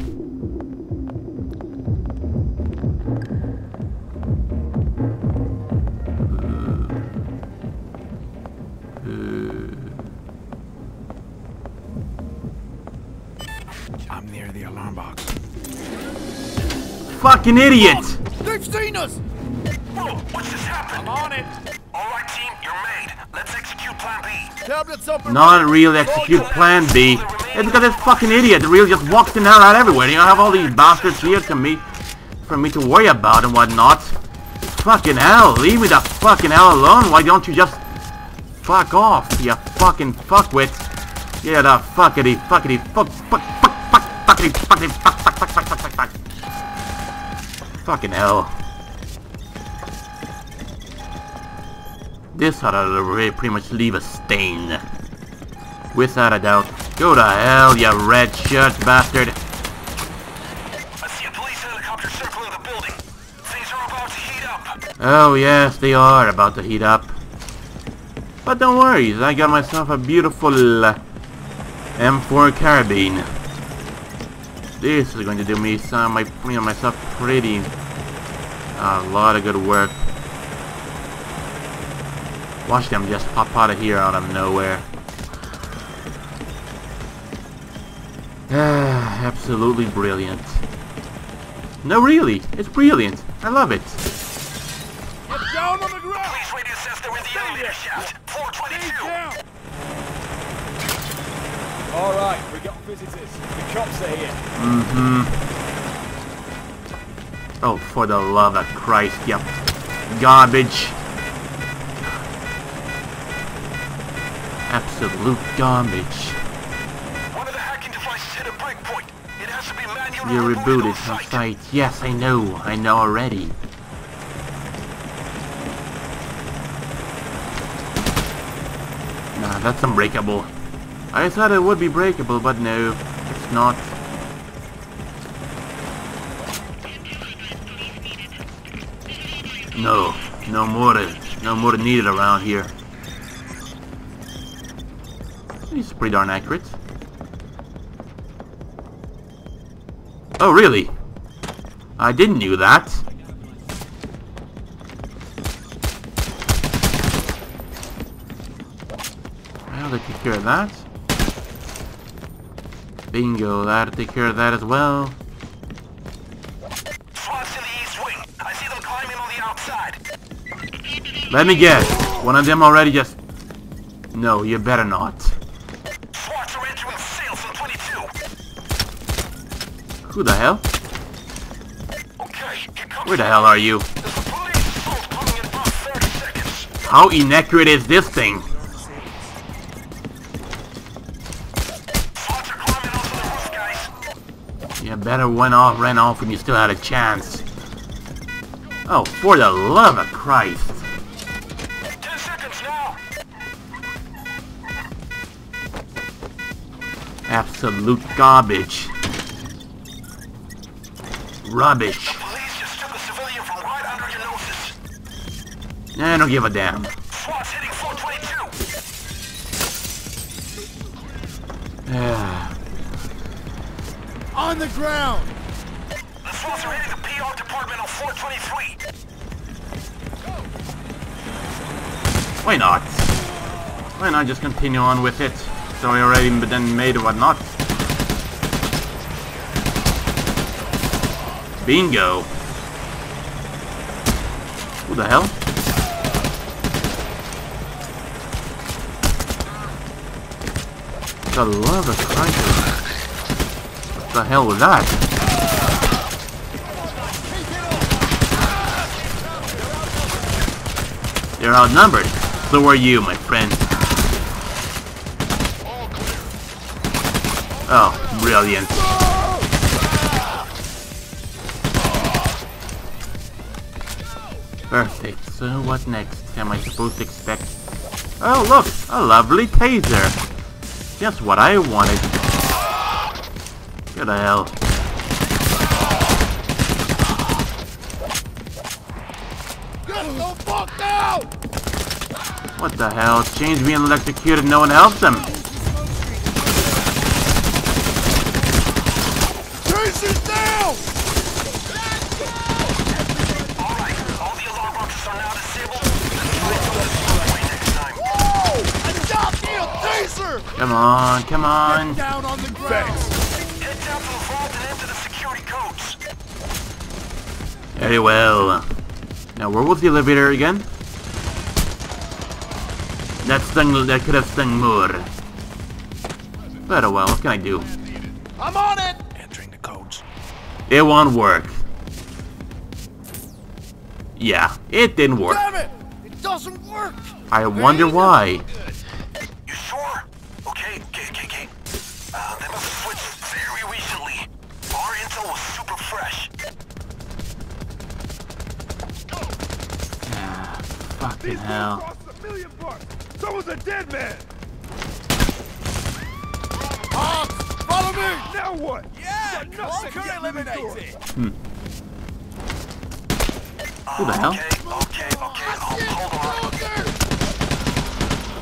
I'm near the alarm box. Fucking idiot! They've seen us! Whoa, what's this happening? I'm on it. Alright team, you're made. Let's execute plan B. Tablets up and Not really execute plan B. It's because this fucking idiot really just walks in and out everywhere. You don't have all these bastards here to me, for me to worry about and whatnot. Fucking hell, leave me the fucking hell alone. Why don't you just fuck off, you fucking fuckwit. Yeah, the fuckity fuckity fuck fuck fuck fuck fuckity fuckity fuck fuck fuck fuck fuck fuck fuck. Fucking hell. This ought to really pretty much leave a stain. Without a doubt. Go to hell, you red shirt bastard. I see a police helicopter circling the building. Things are about to heat up. Oh yes, they are about to heat up. But don't worry, I got myself a beautiful uh, M four carbine. This is going to do me some, my, you know, myself pretty, a lot of good work. Watch them just pop out of here out of nowhere. Ah, absolutely brilliant. No, really, it's brilliant. I love it. Get down on the ground! Police radio says they're in the elevator shaft. four twenty-two. Alright, we got visitors. The cops are here. Mm-hmm. Oh, for the love of Christ, yep. Garbage. Absolute garbage. One of the hacking devices hit a breakpoint. It has to be manually You rebooted rebooted on from site. site. Yes, I know. I know already. Nah, that's unbreakable. I thought it would be breakable, but no, it's not. No, no more, no more needed around here. He's pretty darn accurate. Oh, really? I didn't knew that. Well, they take care of that. Bingo, that'll take care of that as well. SWAT's in the east wing. I see them climbing on the outside. Let me guess. One of them already just... No, you better not. SWATs are entering sales in twenty-two. Who the hell? Okay, here comes Where the hell are you? There's a police assault coming in about thirty seconds. How inaccurate is this thing? SWATs are climbing onto the roof, guys. You better went off, ran off when you still had a chance. Oh, for the love of Christ. Ten seconds now. Absolute garbage. Rubbish. Police just took a civilian from right under your noses. I don't give a damn. SWAT's hitting four twenty-two. Ah. On the ground! The SWATs are hitting the P R department on four twenty-three. Why not? Why not just continue on with it? So I already then made whatnot. Bingo. Who the hell? The love of Christ. What the hell was that? They're outnumbered. So are you, my friend. Oh, brilliant. Perfect. So what next am I supposed to expect? Oh look, a lovely taser. Just what I wanted. Get the hell. Get the fuck out! What the hell? Chains being electrocuted, no one helps them. Chaser's down! Alright, all the alarm boxes are now disabled. Let's try to the subway next time. Whoa! A goddamn taser! Come on, come on. Down on the ground! Head down to the vault and enter the security codes. Very well. Now, where was the elevator again? That stung. That could have stung more. But oh well. What can I do? I'm on it! Entering the codes. It won't work. Yeah, it didn't work. Damn it! It doesn't work! I wonder why. You sure? Okay, okay, okay, okay. Uh, they must have switched very recently. Our intel was super fresh. Ah, fucking hell. Someone's a dead man! Hobbs, follow me! Now what? Yeah! Cloaker eliminated! Hmm. Who the hell? Okay, okay, okay. Hold, hold on.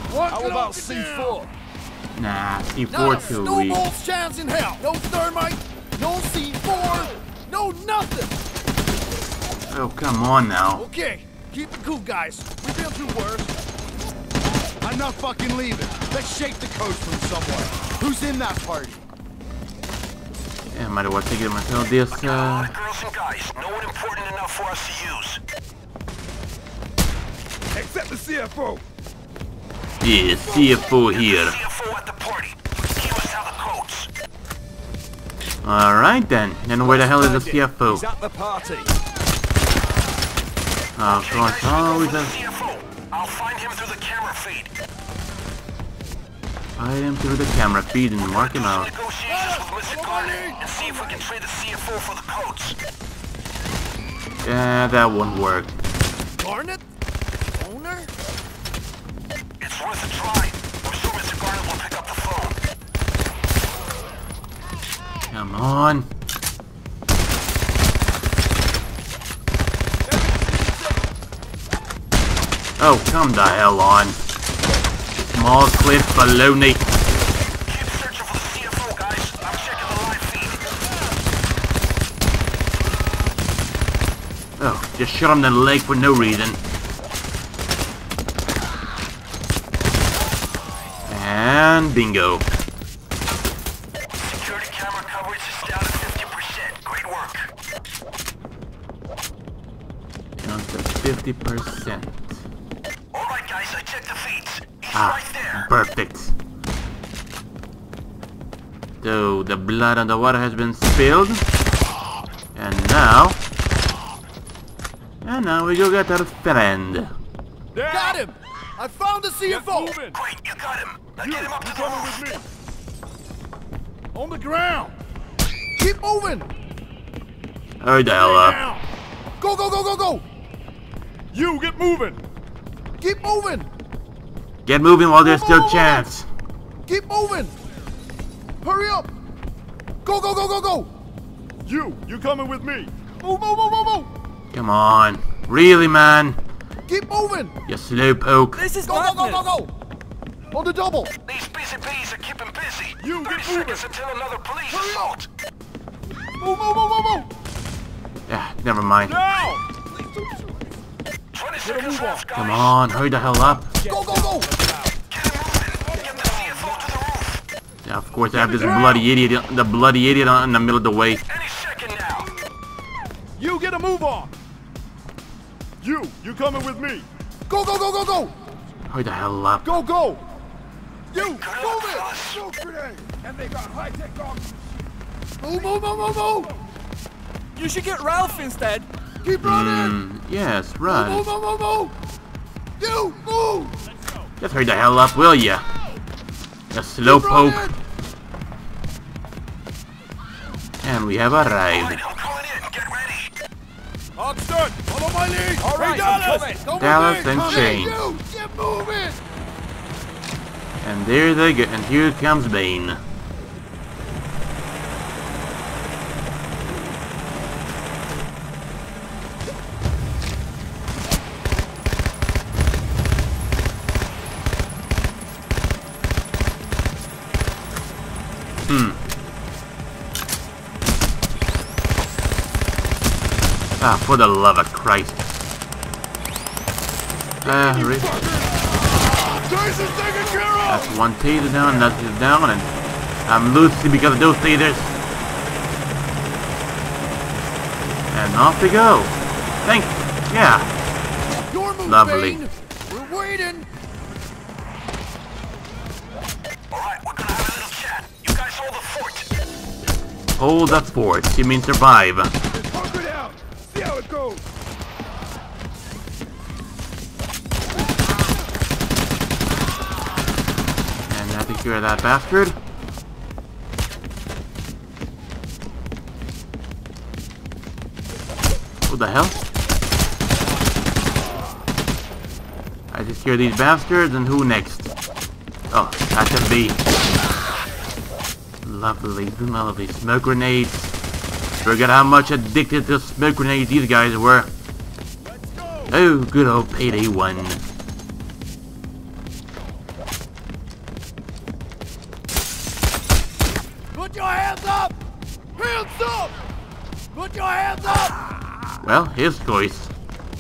about C four? Nah, C four Not a too weak. snowball's chance in hell. No thermite, no C four, no nothing. Oh, come on now. Okay, keep it cool, guys. We've been through worse. I'm not fucking leaving. Let's shake the coast from somewhere. Who's in that party? Yeah, might as well take it myself. This, A lot uh... of girls and guys. No one important enough for us to use. Except the C F O. Yeah, C F O here. C F O at the party. He must have the codes. Alright then. Then where the hell is the C F O? He's at the party. Oh, of course, always a... C F O. I'll find him through the camera feed. Find him through the camera feed and mark him out. Negotiations with Mister Garnet and see if we can trade the C F O for the codes. Yeah, that won't work. Garnet? Owner? It's worth a try. I'm sure Mister Garnet will pick up the phone. Come on. Oh, come the hell on. Small clip baloney. Keep searching for the C F O, guys. I'm checking the live feed. Oh, just shot him in the leg for no reason. And bingo. Security camera coverage is down to fifty percent. Great work. Down to fifty percent. Alright, guys, I checked the feeds. He's Ah, right there. perfect. So, the blood on the water has been spilled. And now... And now we go get our friend. Got him! I found the C F O! Great, you got him. Now get him up to the roof. On the ground! Keep moving! Hurry the hell up. Go, go, go, go, go! You get moving. Keep moving! Get moving while there's Move, still move, chance. Keep moving! Hurry up! Go, go, go, go, go! You, you coming with me. Move, move, move, move, move! Come on. Really, man? Keep moving! You slowpoke. This is go, go, go, go, go! On the double! These busy bees are keeping busy. You thirty get moving. seconds until another police Hurry up. assault. Move, move, move, move, move! Yeah, never mind. Now. twenty seconds left, guys. Come on, hurry the hell up. Go, go, go! Get him moving. Get the C F O to the roof. Yeah, of course I have this bloody idiot, the bloody idiot on- in the middle of the way. Any second now. You get a move on. You, you coming with me. Go, go, go, go, go! Hurry the hell up. Go, go! You, Good move luck, it! fellas. Smoke grenade. And they got high-tech dogs. Move, move, move, move, move! You should get Ralph instead. Keep running! Mm, yes, Move, right. move, move, move, move! You, move! Just hurry the hell up, will ya? You Keep slowpoke. running! And we have Alright, arrived. I'm calling in. Get ready. Oxford, follow my lead! All right, I'm coming. Go with Dallas me. and Come Shane. in, you! Get moving! And there they go. And here comes Bane. Hmm. Ah, for the love of Christ. Uh, re- Jason's taken care of. that's one taser down, that's it down, and I'm losing because of those tasers. And off they go. Thanks. Yeah. Your move, Lovely. Bane. We're waiting! Alright, we're gonna have a little chat. You guys hold the fort. Hold the fort. You mean survive. Hunker down. See how it goes. And I take care of that bastard. What the hell? I take care of these bastards, and who next? Oh, that's a B. Lovely, lovely smoke grenades. Forget how much addicted to smoke grenades these guys were. Oh, good old Payday one. Hands up! Put your hands up! Well, his choice.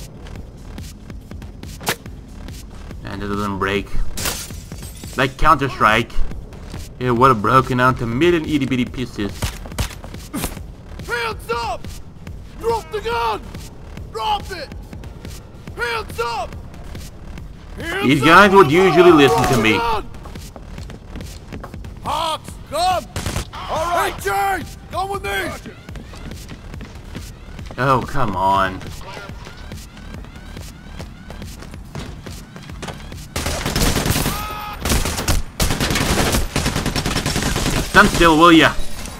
And it doesn't break. Like Counter-Strike, it would have broken down to a million itty bitty pieces. Hands up! Drop the gun! Drop it! Hands up! Hands These up! guys would usually listen Drop to the me. gun! Hawks, come! All right, hey, Jay! Come with me! Oh, come on. Stand still, will ya?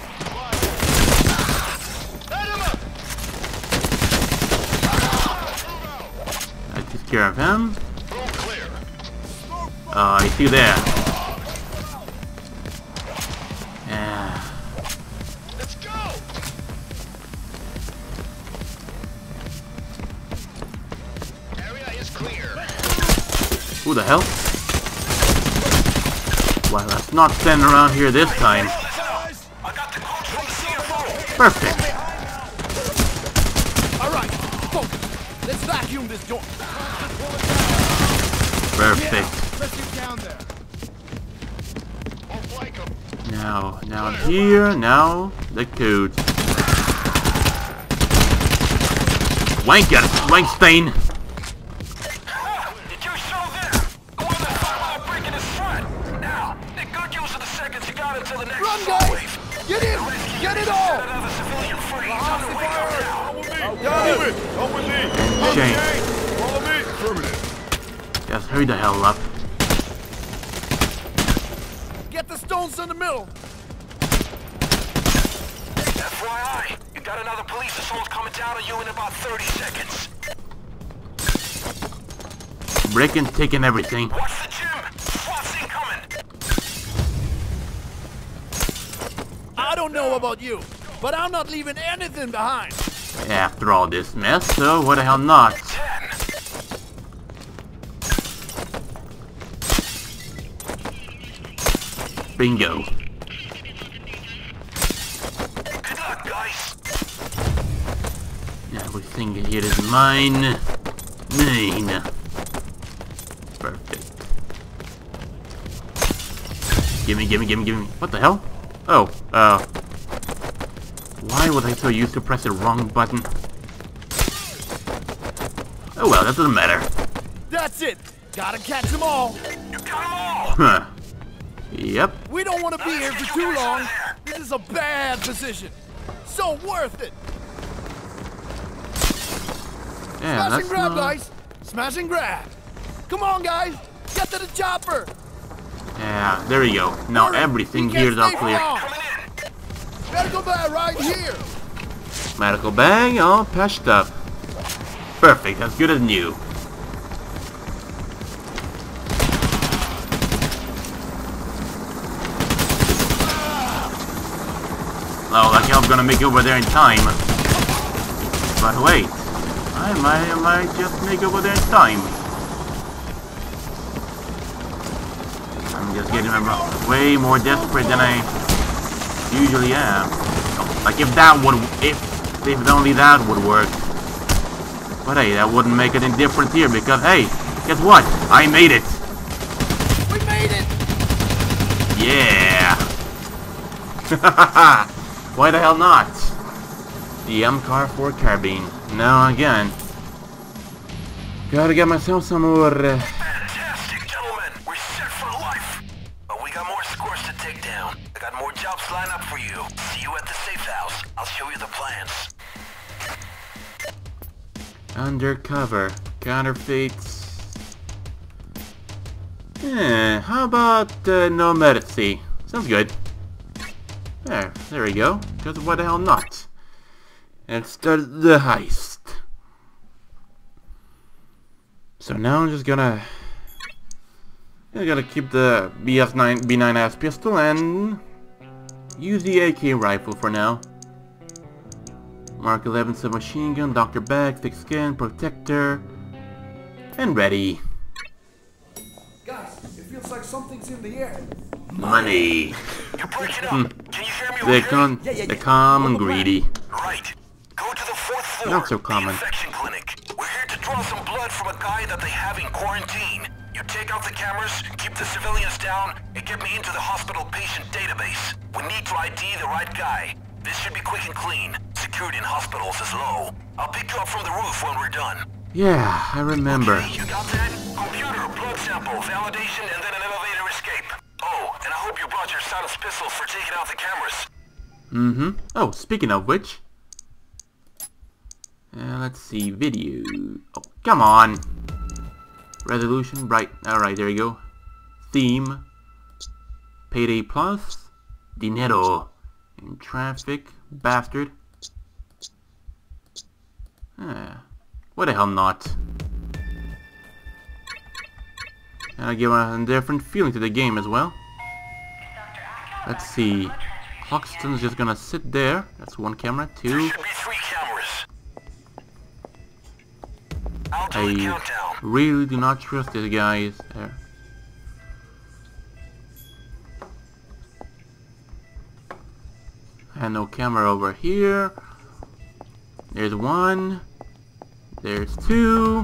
I take care of him. Oh, I see that. Yeah. Let's go. Area is clear. Who the hell? Well, let's not stand around here this time. Perfect. All right, focus. Let's vacuum this door. Perfect. Yeah, let's get down there. Now, now here, now the code. Wanker, Wankstain. Did you show them? Go on the fire breaking his front. Now, make good use of the seconds you got until the next Run, assault guys! wave. Get in! Get it all! Another civilian free. He's on the way down. Got it! Come with me! Shame. Follow me! Affirmative. Just hurry the hell up. Get the stones in the middle. F Y I, you got another police assault coming down on you in about thirty seconds. Breaking, taking everything. Watch the gym. SWAT's incoming. I don't know about you, but I'm not leaving anything behind. After all this mess, so what the hell not? Bingo. Good luck, guys. Everything here is mine. Mine. Perfect. Gimme, gimme, gimme, gimme. What the hell? Oh, uh... why was I so used to press the wrong button? Oh well, that doesn't matter. That's it. Gotta catch them all. You got them all. Huh. Yep. We don't want to be here for too long. This is a bad position. So worth it. Yeah, Smash that's and grab, not... guys. Smash and grab. Come on, guys. Get to the chopper. Yeah, there you go. Now Hurry. everything We here is all can't clear. stay long. Medical bag right here. Medical bag, all patched up. Perfect, as good as new. Oh, like I'm gonna make it over there in time. But wait, I might, I might just make it over there in time. I'm just getting way more desperate than I usually am. Like if that would, if, if only that would work. But hey, that wouldn't make any difference here because hey, guess what? I made it. We made it. Yeah. Why the hell not? The M C A R four carbine. Now again. Gotta get myself some more. Uh, Fantastic, gentlemen. We're set for life. But we got more scores to take down. I got more jobs lined up for you. See you at the safe house. I'll show you the plans. undercover. Counterfeits. Yeah, how about uh, no mercy? Sounds good. There, there we go. Because why the hell not? And start the heist. So now I'm just gonna... I gotta keep the B S nine B nine S pistol and use the A K rifle for now. Mark eleven submachine gun, doctor bag, thick skin, protector, and ready. Guys, it feels like something's in the air. Money. You're breaking up. Hmm. Can you hear me They're, okay? con Yeah, yeah, yeah. they're calm and greedy. Right. Go to the fourth floor. Not so common. The infection clinic. We're here to draw some blood from a guy that they have in quarantine. You take out the cameras, keep the civilians down, and get me into the hospital patient database. We need to I D the right guy. This should be quick and clean. Security in hospitals is low. I'll pick you up from the roof when we're done. Yeah, I remember. Okay, you got that? Computer, blood sample, validation, and then an elevator escape. Oh, and I hope you brought your silenced pistols for taking out the cameras. Mm-hmm. Oh, speaking of which... Uh, let's see, video... Oh, come on! Resolution, right. Alright, there you go. Theme. Payday Plus. Dinero. In traffic. Bastard. Ah, what the hell not? And I give a different feeling to the game as well. Let's see. Hoxton's just gonna sit there. That's one camera. Two. There should be three cameras. I'll do the I countdown. really do not trust this guy. There. And no camera over here. There's one. There's two.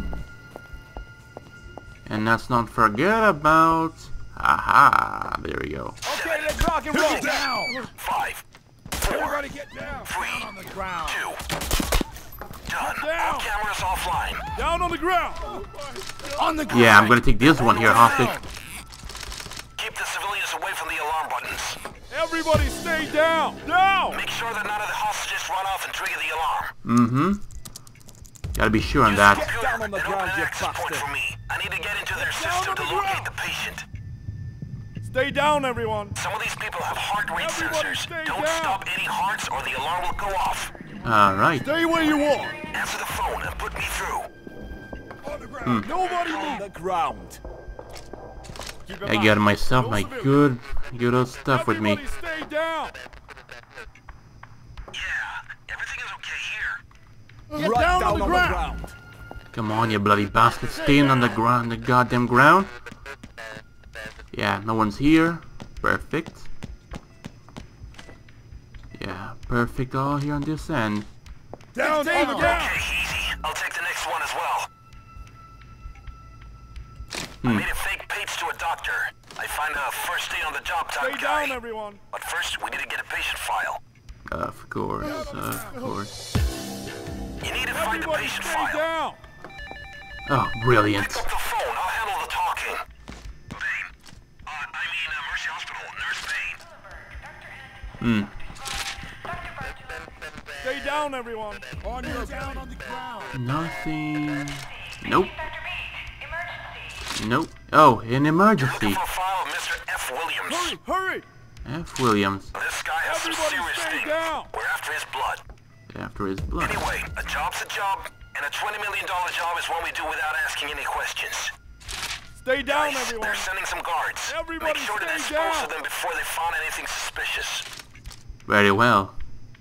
And let's not forget about... Aha! There we go. Okay, let's rock and roll. Down. Five. Four. Everybody get down. Three. Down on the ground. Two. Done. Down. All cameras offline. Down on the ground. On the ground. Yeah, I'm gonna take this one here hostage. Keep the civilians away from the alarm buttons. Everybody stay down. Down. Make sure that none of the hostages run off and trigger the alarm. Mm-hmm. Gotta be sure on that. Computer, down on the and ground, open an you access point bastard. for me. I need to get into their Down system on to the locate ground. the patient. Stay down, everyone. Some of these people have heart rate Everybody sensors. stay Don't down. stop any hearts or the alarm will go off. Alright. Stay where you are. Answer the phone and put me through. On the ground. Hmm. Nobody on the ground. Keep in I mind, got myself no my civilians. good, good old stuff with me. Everybody stay down. Yeah, everything is okay here. Get right down, down on the on the ground. ground. Come on, you bloody bastard. Staying on the ground, the goddamn ground. Yeah, no one's here. Perfect. Yeah, perfect all here on this end. Down, Stay on the down. ground. Okay, easy. I'll take the next one as well. I Hmm. made a fake page to a doctor. I find a first day on the job type Stay guy. down, everyone. But first, we need to get a patient file. Of course, of course. You need to find the Everybody patient stay file. down. Oh, brilliant. Pick up the phone. I'll handle the talking. Vane. Uh, I mean, uh, Mercy Hospital. Nurse Vane. Hmm. Stay down, everyone. On your down on the ground. Nothing. Nope. Nope. Oh, an emergency. Looking for a file of Mister F. Williams. Hurry, hurry. F. Williams. This guy has some Everybody serious stay things. down. We're after his blood. After his blood. Anyway, a job's a job, and a twenty million dollar job is one we do without asking any questions. Stay down, Guys, everyone. they're sending some guards. Everybody Make sure to stay dispose down. of them before they found anything suspicious. Very well.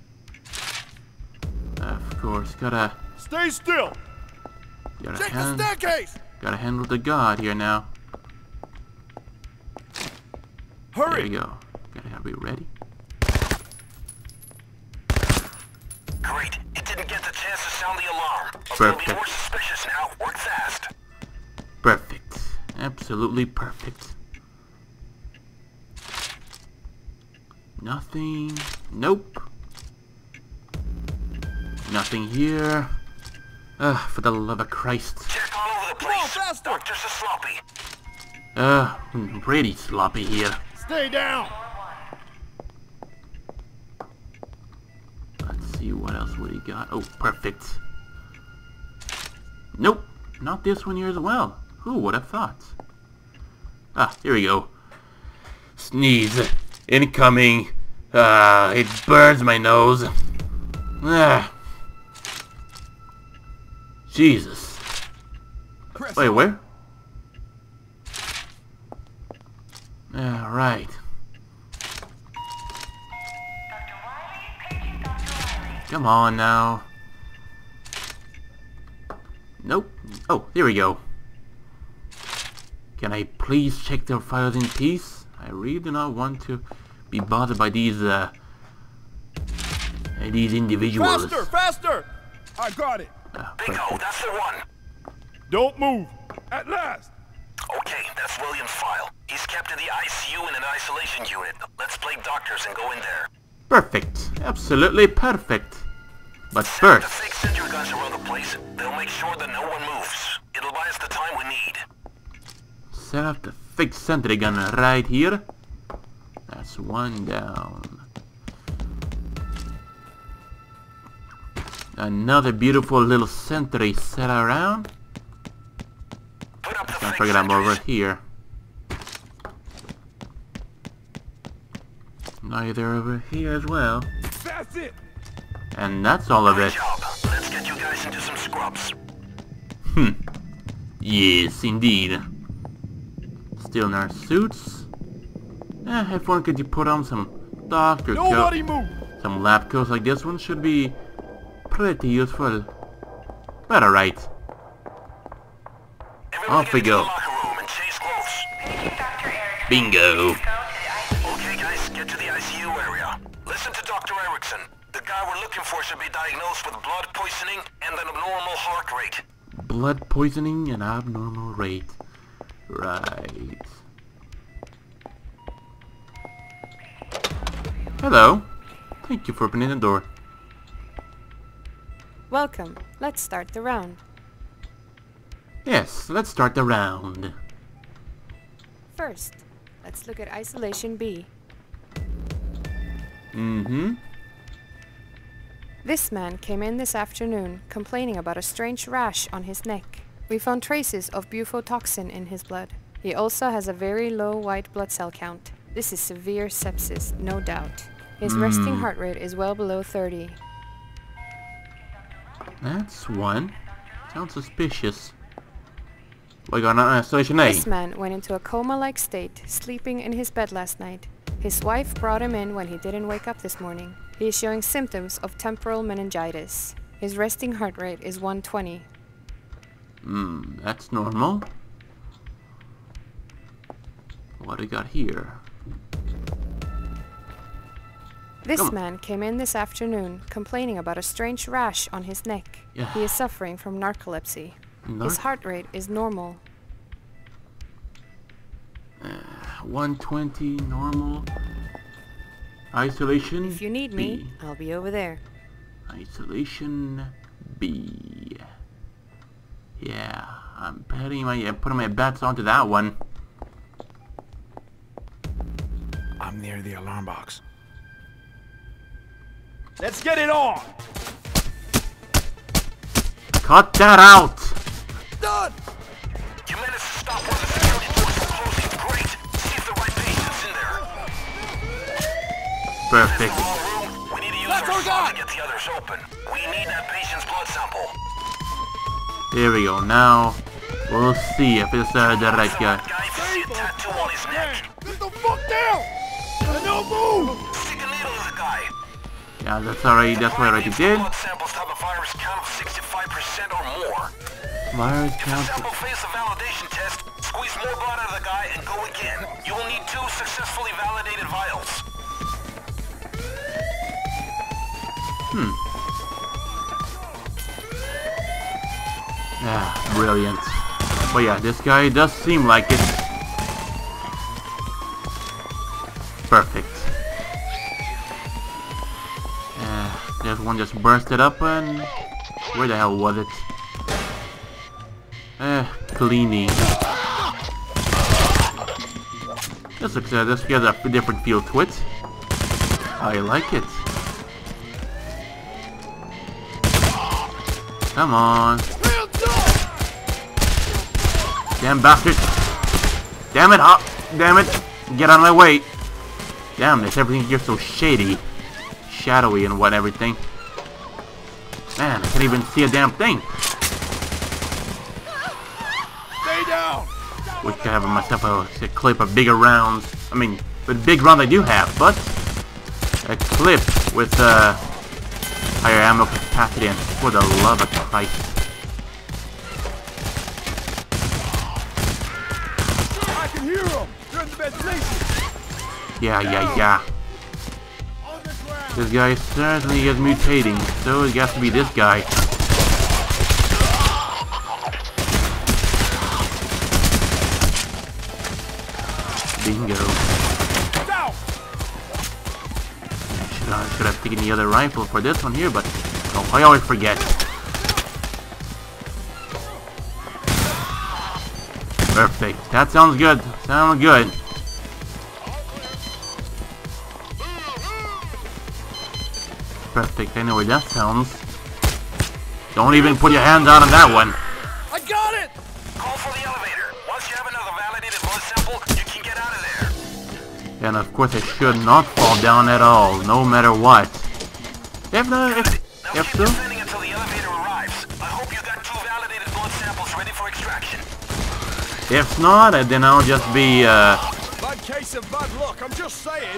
Of course, gotta, Stay still. gotta, Check the hand, staircase. gotta handle the god here now. There Hurry. you go. Gotta be ready. Great. It didn't get the chance to sound the alarm. It's gonna be Perfect. more suspicious now. Work fast. Perfect. Absolutely perfect. Nothing. Nope. Nothing here. Ugh, for the love of Christ. Check all over the Come on, place. faster. Doctors are sloppy. Uh, pretty sloppy here. Stay down. Let's see what else would he got. Oh, perfect. Nope, not this one here as well. Who would have thought? Ah, here we go. Sneeze. Incoming. Ah, it burns my nose. Ah. Jesus. Wait, where? Alright. Come on now. Nope. Oh, here we go. Can I please check their files in peace? I really do not want to be bothered by these, uh... these individuals. Faster, faster! I got it. Ah, Bingo, that's the one. Don't move. At last. Okay, that's William's file. He's kept in the I C U in an isolation unit. Let's play doctors and go in there. Perfect. Absolutely perfect. But Set first... the fake sentry guns around the place. They'll make sure that no one moves. It'll buy us the time we need. Set up the fake sentry gun right here. That's one down. Another beautiful little sentry set around. Put up the Don't fake forget I'm over sentries. here. Now they're over here as well. That's it. And that's all of Good it. job. Let's get you guys into some scrubs. Hmm. Yes, indeed. Still in our suits. Eh, if one could you put on some doctor coat. Nobody move! Some lab coats like this one should be pretty useful. But alright. Everyone Off we get into go. the locker room and change clothes. Bingo. Okay, guys, get to the I C U area. Listen to Doctor Erickson. The guy we're looking for should be diagnosed with blood poisoning and an abnormal heart rate. Blood poisoning and abnormal rate. Right. Hello. Thank you for opening the door. Welcome. Let's start the round. Yes, let's start the round. First, let's look at Isolation B. Mm-hmm. This man came in this afternoon complaining about a strange rash on his neck. We found traces of bufotoxin in his blood. He also has a very low white blood cell count. This is severe sepsis, no doubt. His Mm. resting heart rate is well below thirty. That's one. Sounds suspicious. We got an isolation A. This man went into a coma-like state, sleeping in his bed last night. His wife brought him in when he didn't wake up this morning. He is showing symptoms of temporal meningitis. His resting heart rate is one twenty. Hmm, that's normal. What do we got here? This Come on. man came in this afternoon complaining about a strange rash on his neck. Yeah. He is suffering from narcolepsy. Nar- His heart rate is normal. one twenty, normal. Isolation If you need B. me, I'll be over there. Isolation B. Yeah, I'm putting my I'm putting my bets onto that one. I'm near the alarm box. Let's get it on! Cut that out! Done! You managed to stop one of the security doors from closing. Great! See if the right patient's in there. Perfect. This is the wrong room. We need to use That's our our saw guy. to get the others open. We need that patient's blood sample. There we go. Now we'll see if it's uh, the right guy. Guy, if you see a tattoo on his neck, Get the fuck down. And don't move. stick a needle in the guy. Yeah, that's alright. That's what I already did. Blood samples have a virus count of sixty-five percent or more. Virus If the count. sample fails a validation test, squeeze more blood out of the guy and go again. You will need two successfully validated vials. Hmm. Ah, brilliant. But yeah, this guy does seem like it. Perfect. Uh, there's one just bursted up and... Where the hell was it? Eh, cleaning. This looks, uh, this has a different feel to it. I like it. Come on. Damn bastard. Damn it, hop. Damn it. Get out of my way. Damn this, everything here so shady. Shadowy and what everything. Man, I can't even see a damn thing. Stay down. Wish I have myself a, a clip of bigger rounds. I mean, with big rounds I do have, but a clip with uh, higher ammo capacity, and for the love of Christ. I can hear them. They're in the ventilation. Yeah, yeah, yeah. This guy certainly is mutating, so it has to be this guy. Bingo. Should I should have taken the other rifle for this one here, but oh, I always forget. Perfect. That sounds good. Sounds good. Perfect. I know where that sounds. Don't even put your hands out on that one. I got it! Call for the elevator. Once you have another validated blood sample, you can get out of there. And of course I should not fall down at all, no matter what. If not, if, now if keep so... descending until the elevator arrives. I hope you got two validated blood samples ready for extraction. If not, then I'll just be, uh... Bad case of bad luck, I'm just saying.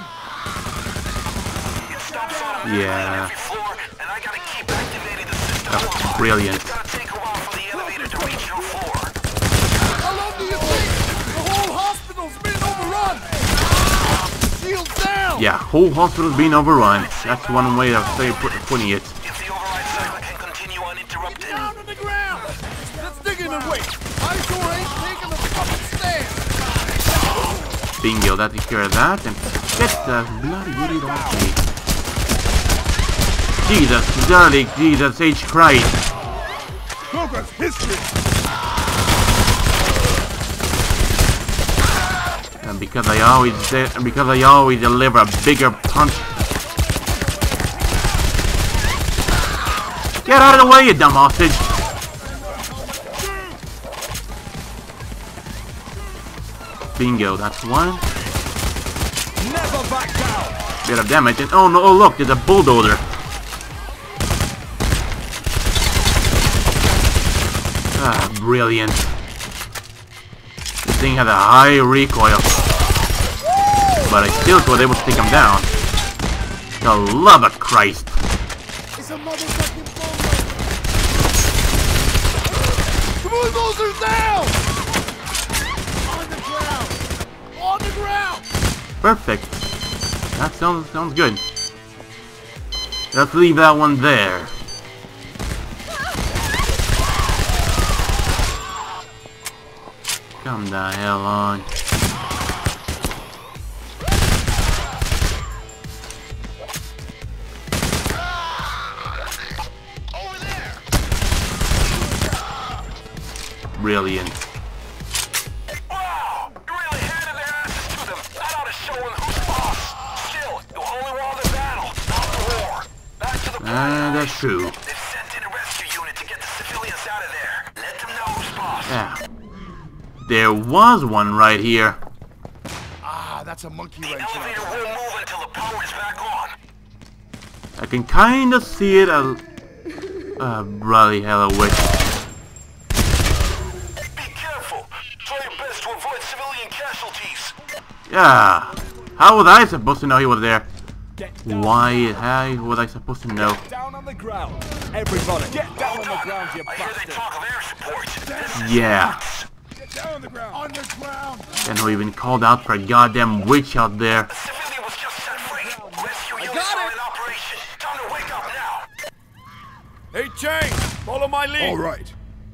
It stops on a yeah. every floor, and I gotta keep activating the system. That's brilliant. It's gonna take a while for the elevator to reach your floor. How long do you think? The whole hospital's been overrun! Shields down! Yeah, whole hospital's being overrun. That's one way of say, put, putting it. If the override cycle can continue uninterrupted. Down on the ground! Let's dig in and wait! I sure ain't taking the fucking stand! Bingo, that takes care of that, and get the bloody idiot off me. Jesus, darling, Jesus H. Christ. Progress history. And because I always de because I always deliver a bigger punch. Get out of the way, you dumb hostage! Bingo, that's one. Never back down. Bit of damage, and oh no! Oh look, there's a bulldozer. Ah, brilliant. This thing has a high recoil. But I still was able to take him down. The love of Christ. It's a motherfucking bulldozer. The bulldozer's down! On the ground! On the ground! Perfect. That sounds sounds good. Let's leave that one there. Come the hell on. Over there. Brilliant. Wow! You really handed their asses to them. That ought to show them who's boss. Still, you only won the battle, not the war. Back to the Ah, uh, that's true. They've sent in a rescue unit to get the civilians out of there. Let them know who's boss. Yeah. There was one right here. Ah, that's a monkey The wrench. elevator won't move until the power is back on. I can kind of see it. A, uh, bloody hell, I wish. Be careful. Try your best to avoid civilian casualties. Yeah. How was I supposed to know he was there? Why? How was I supposed to know? Down on the ground. Everybody, get down on the ground, you I hear they bastard. talk of air support. This is Yeah. Down on the ground. On the ground. And we even called out for a goddamn witch out there. The civilian was just set free. Rescue units got are it. in operation. Time to wake up now. Hey, Chang, follow my lead. All right.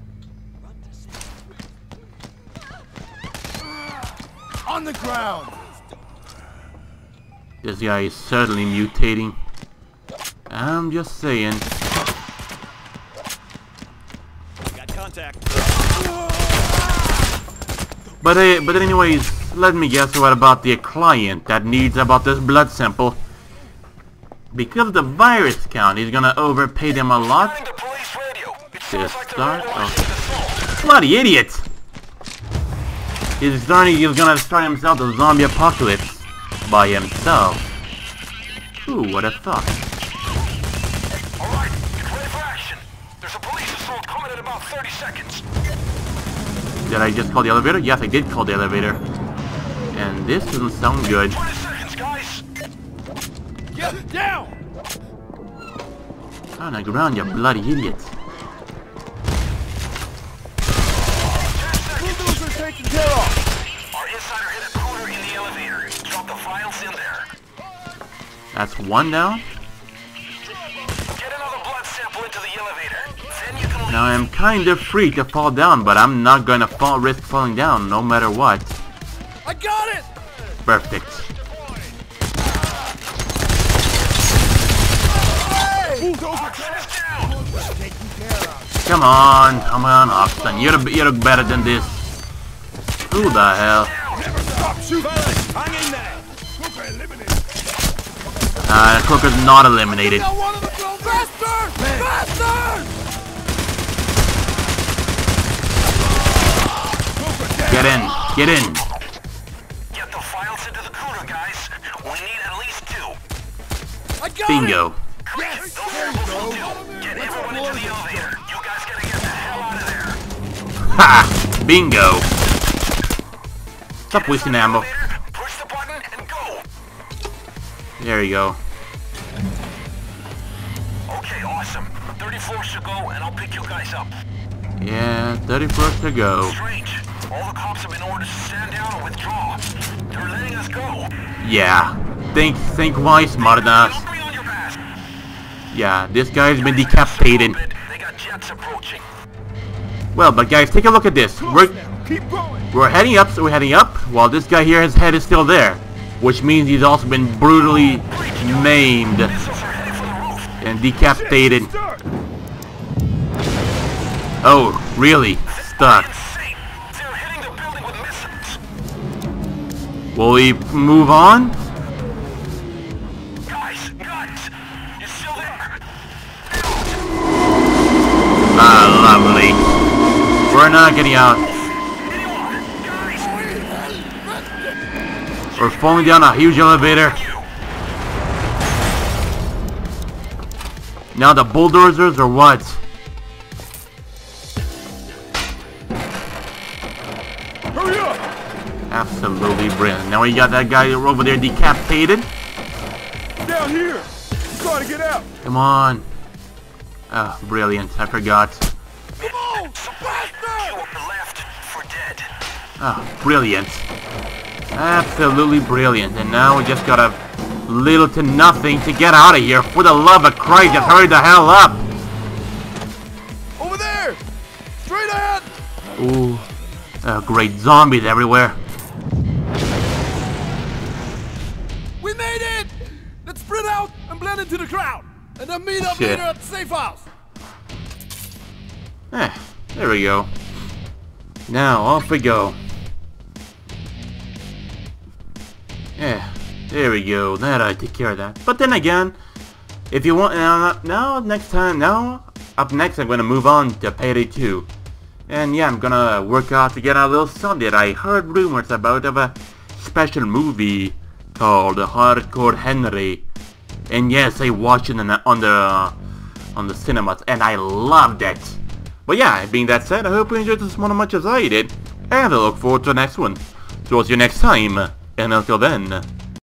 On the ground. This guy is certainly mutating. I'm just saying. Got contact. But uh, but anyways, let me guess what about the client that needs about this blood sample. Because of the virus count, he's gonna overpay them a lot. Turning to police radio. It To sounds like start they're off. organizing an assault. Bloody idiot! He's starting. He's gonna start himself a zombie apocalypse by himself. Ooh, what a thought! All right, get ready for action. There's a police assault coming in about thirty seconds. Did I just call the elevator? Yes, I did call the elevator. And this doesn't sound good. twenty seconds, guys. Get down! On the ground, you bloody idiot! Bulldozer's taken care of. Our insider hit a cooler in the elevator. Drop the files in there. That's one down. Get another blood sample into the elevator. Then you can leave. Now I'm kind of free to fall down, but I'm not gonna fall risk falling down no matter what. I got it! Perfect. Come on, come on, Austin. You're you look better than this. Who the hell? Uh, Crooker's not eliminated. Get in, get in. Get the files into the cooler, guys. We need at least two. I got Bingo. It. Yes, those samples will do. Get everyone into the elevator. You guys gotta get the hell out of there. Ha! Bingo. Stop wasting ammo. Push the button and go. There you go. Okay, awesome. thirty floors to go, and I'll pick you guys up. Yeah, thirty-first to go. Strange. All the cops have been ordered to stand down and withdraw. They're letting us go. Yeah. Think, think wise, smarter than us. Yeah, this guy's been decapitated. They got jets approaching. Well, but guys, take a look at this. We're we're heading up, so we're heading up, while this guy here, his head is still there, which means he's also been brutally maimed and decapitated. Oh, really? Stuck. Will we move on? Guys, guys, you still there? Ah, lovely. We're not getting out. We're falling down a huge elevator. Now the bulldozers or what? Hurry up! Absolutely brilliant. Now we got that guy over there decapitated. Down here! You gotta get out! Come on. Ah, brilliant. I forgot. Come on! Bastard! Left for dead. Ah, brilliant. Absolutely brilliant. And now we just got a little to nothing to get out of here. For the love of Christ, just hurry the hell up. Over there! Straight ahead! Ooh. Uh, great zombies everywhere. We made it! Let's spread out and blend into the crowd. And then meet up Shit. later at the safe house. Eh, there we go. Now, off we go. Yeah, there we go. That I take care of that. But then again, if you want, now, now next time, now, up next I'm gonna move on to Payday two. And yeah, I'm gonna work out to get a little something that I heard rumors about of a special movie called Hardcore Henry. And yes, I watched it on the, on the, uh, on the cinemas, and I loved it. But yeah, being that said, I hope you enjoyed this one as much as I did, and I look forward to the next one. So I'll see you next time, and until then,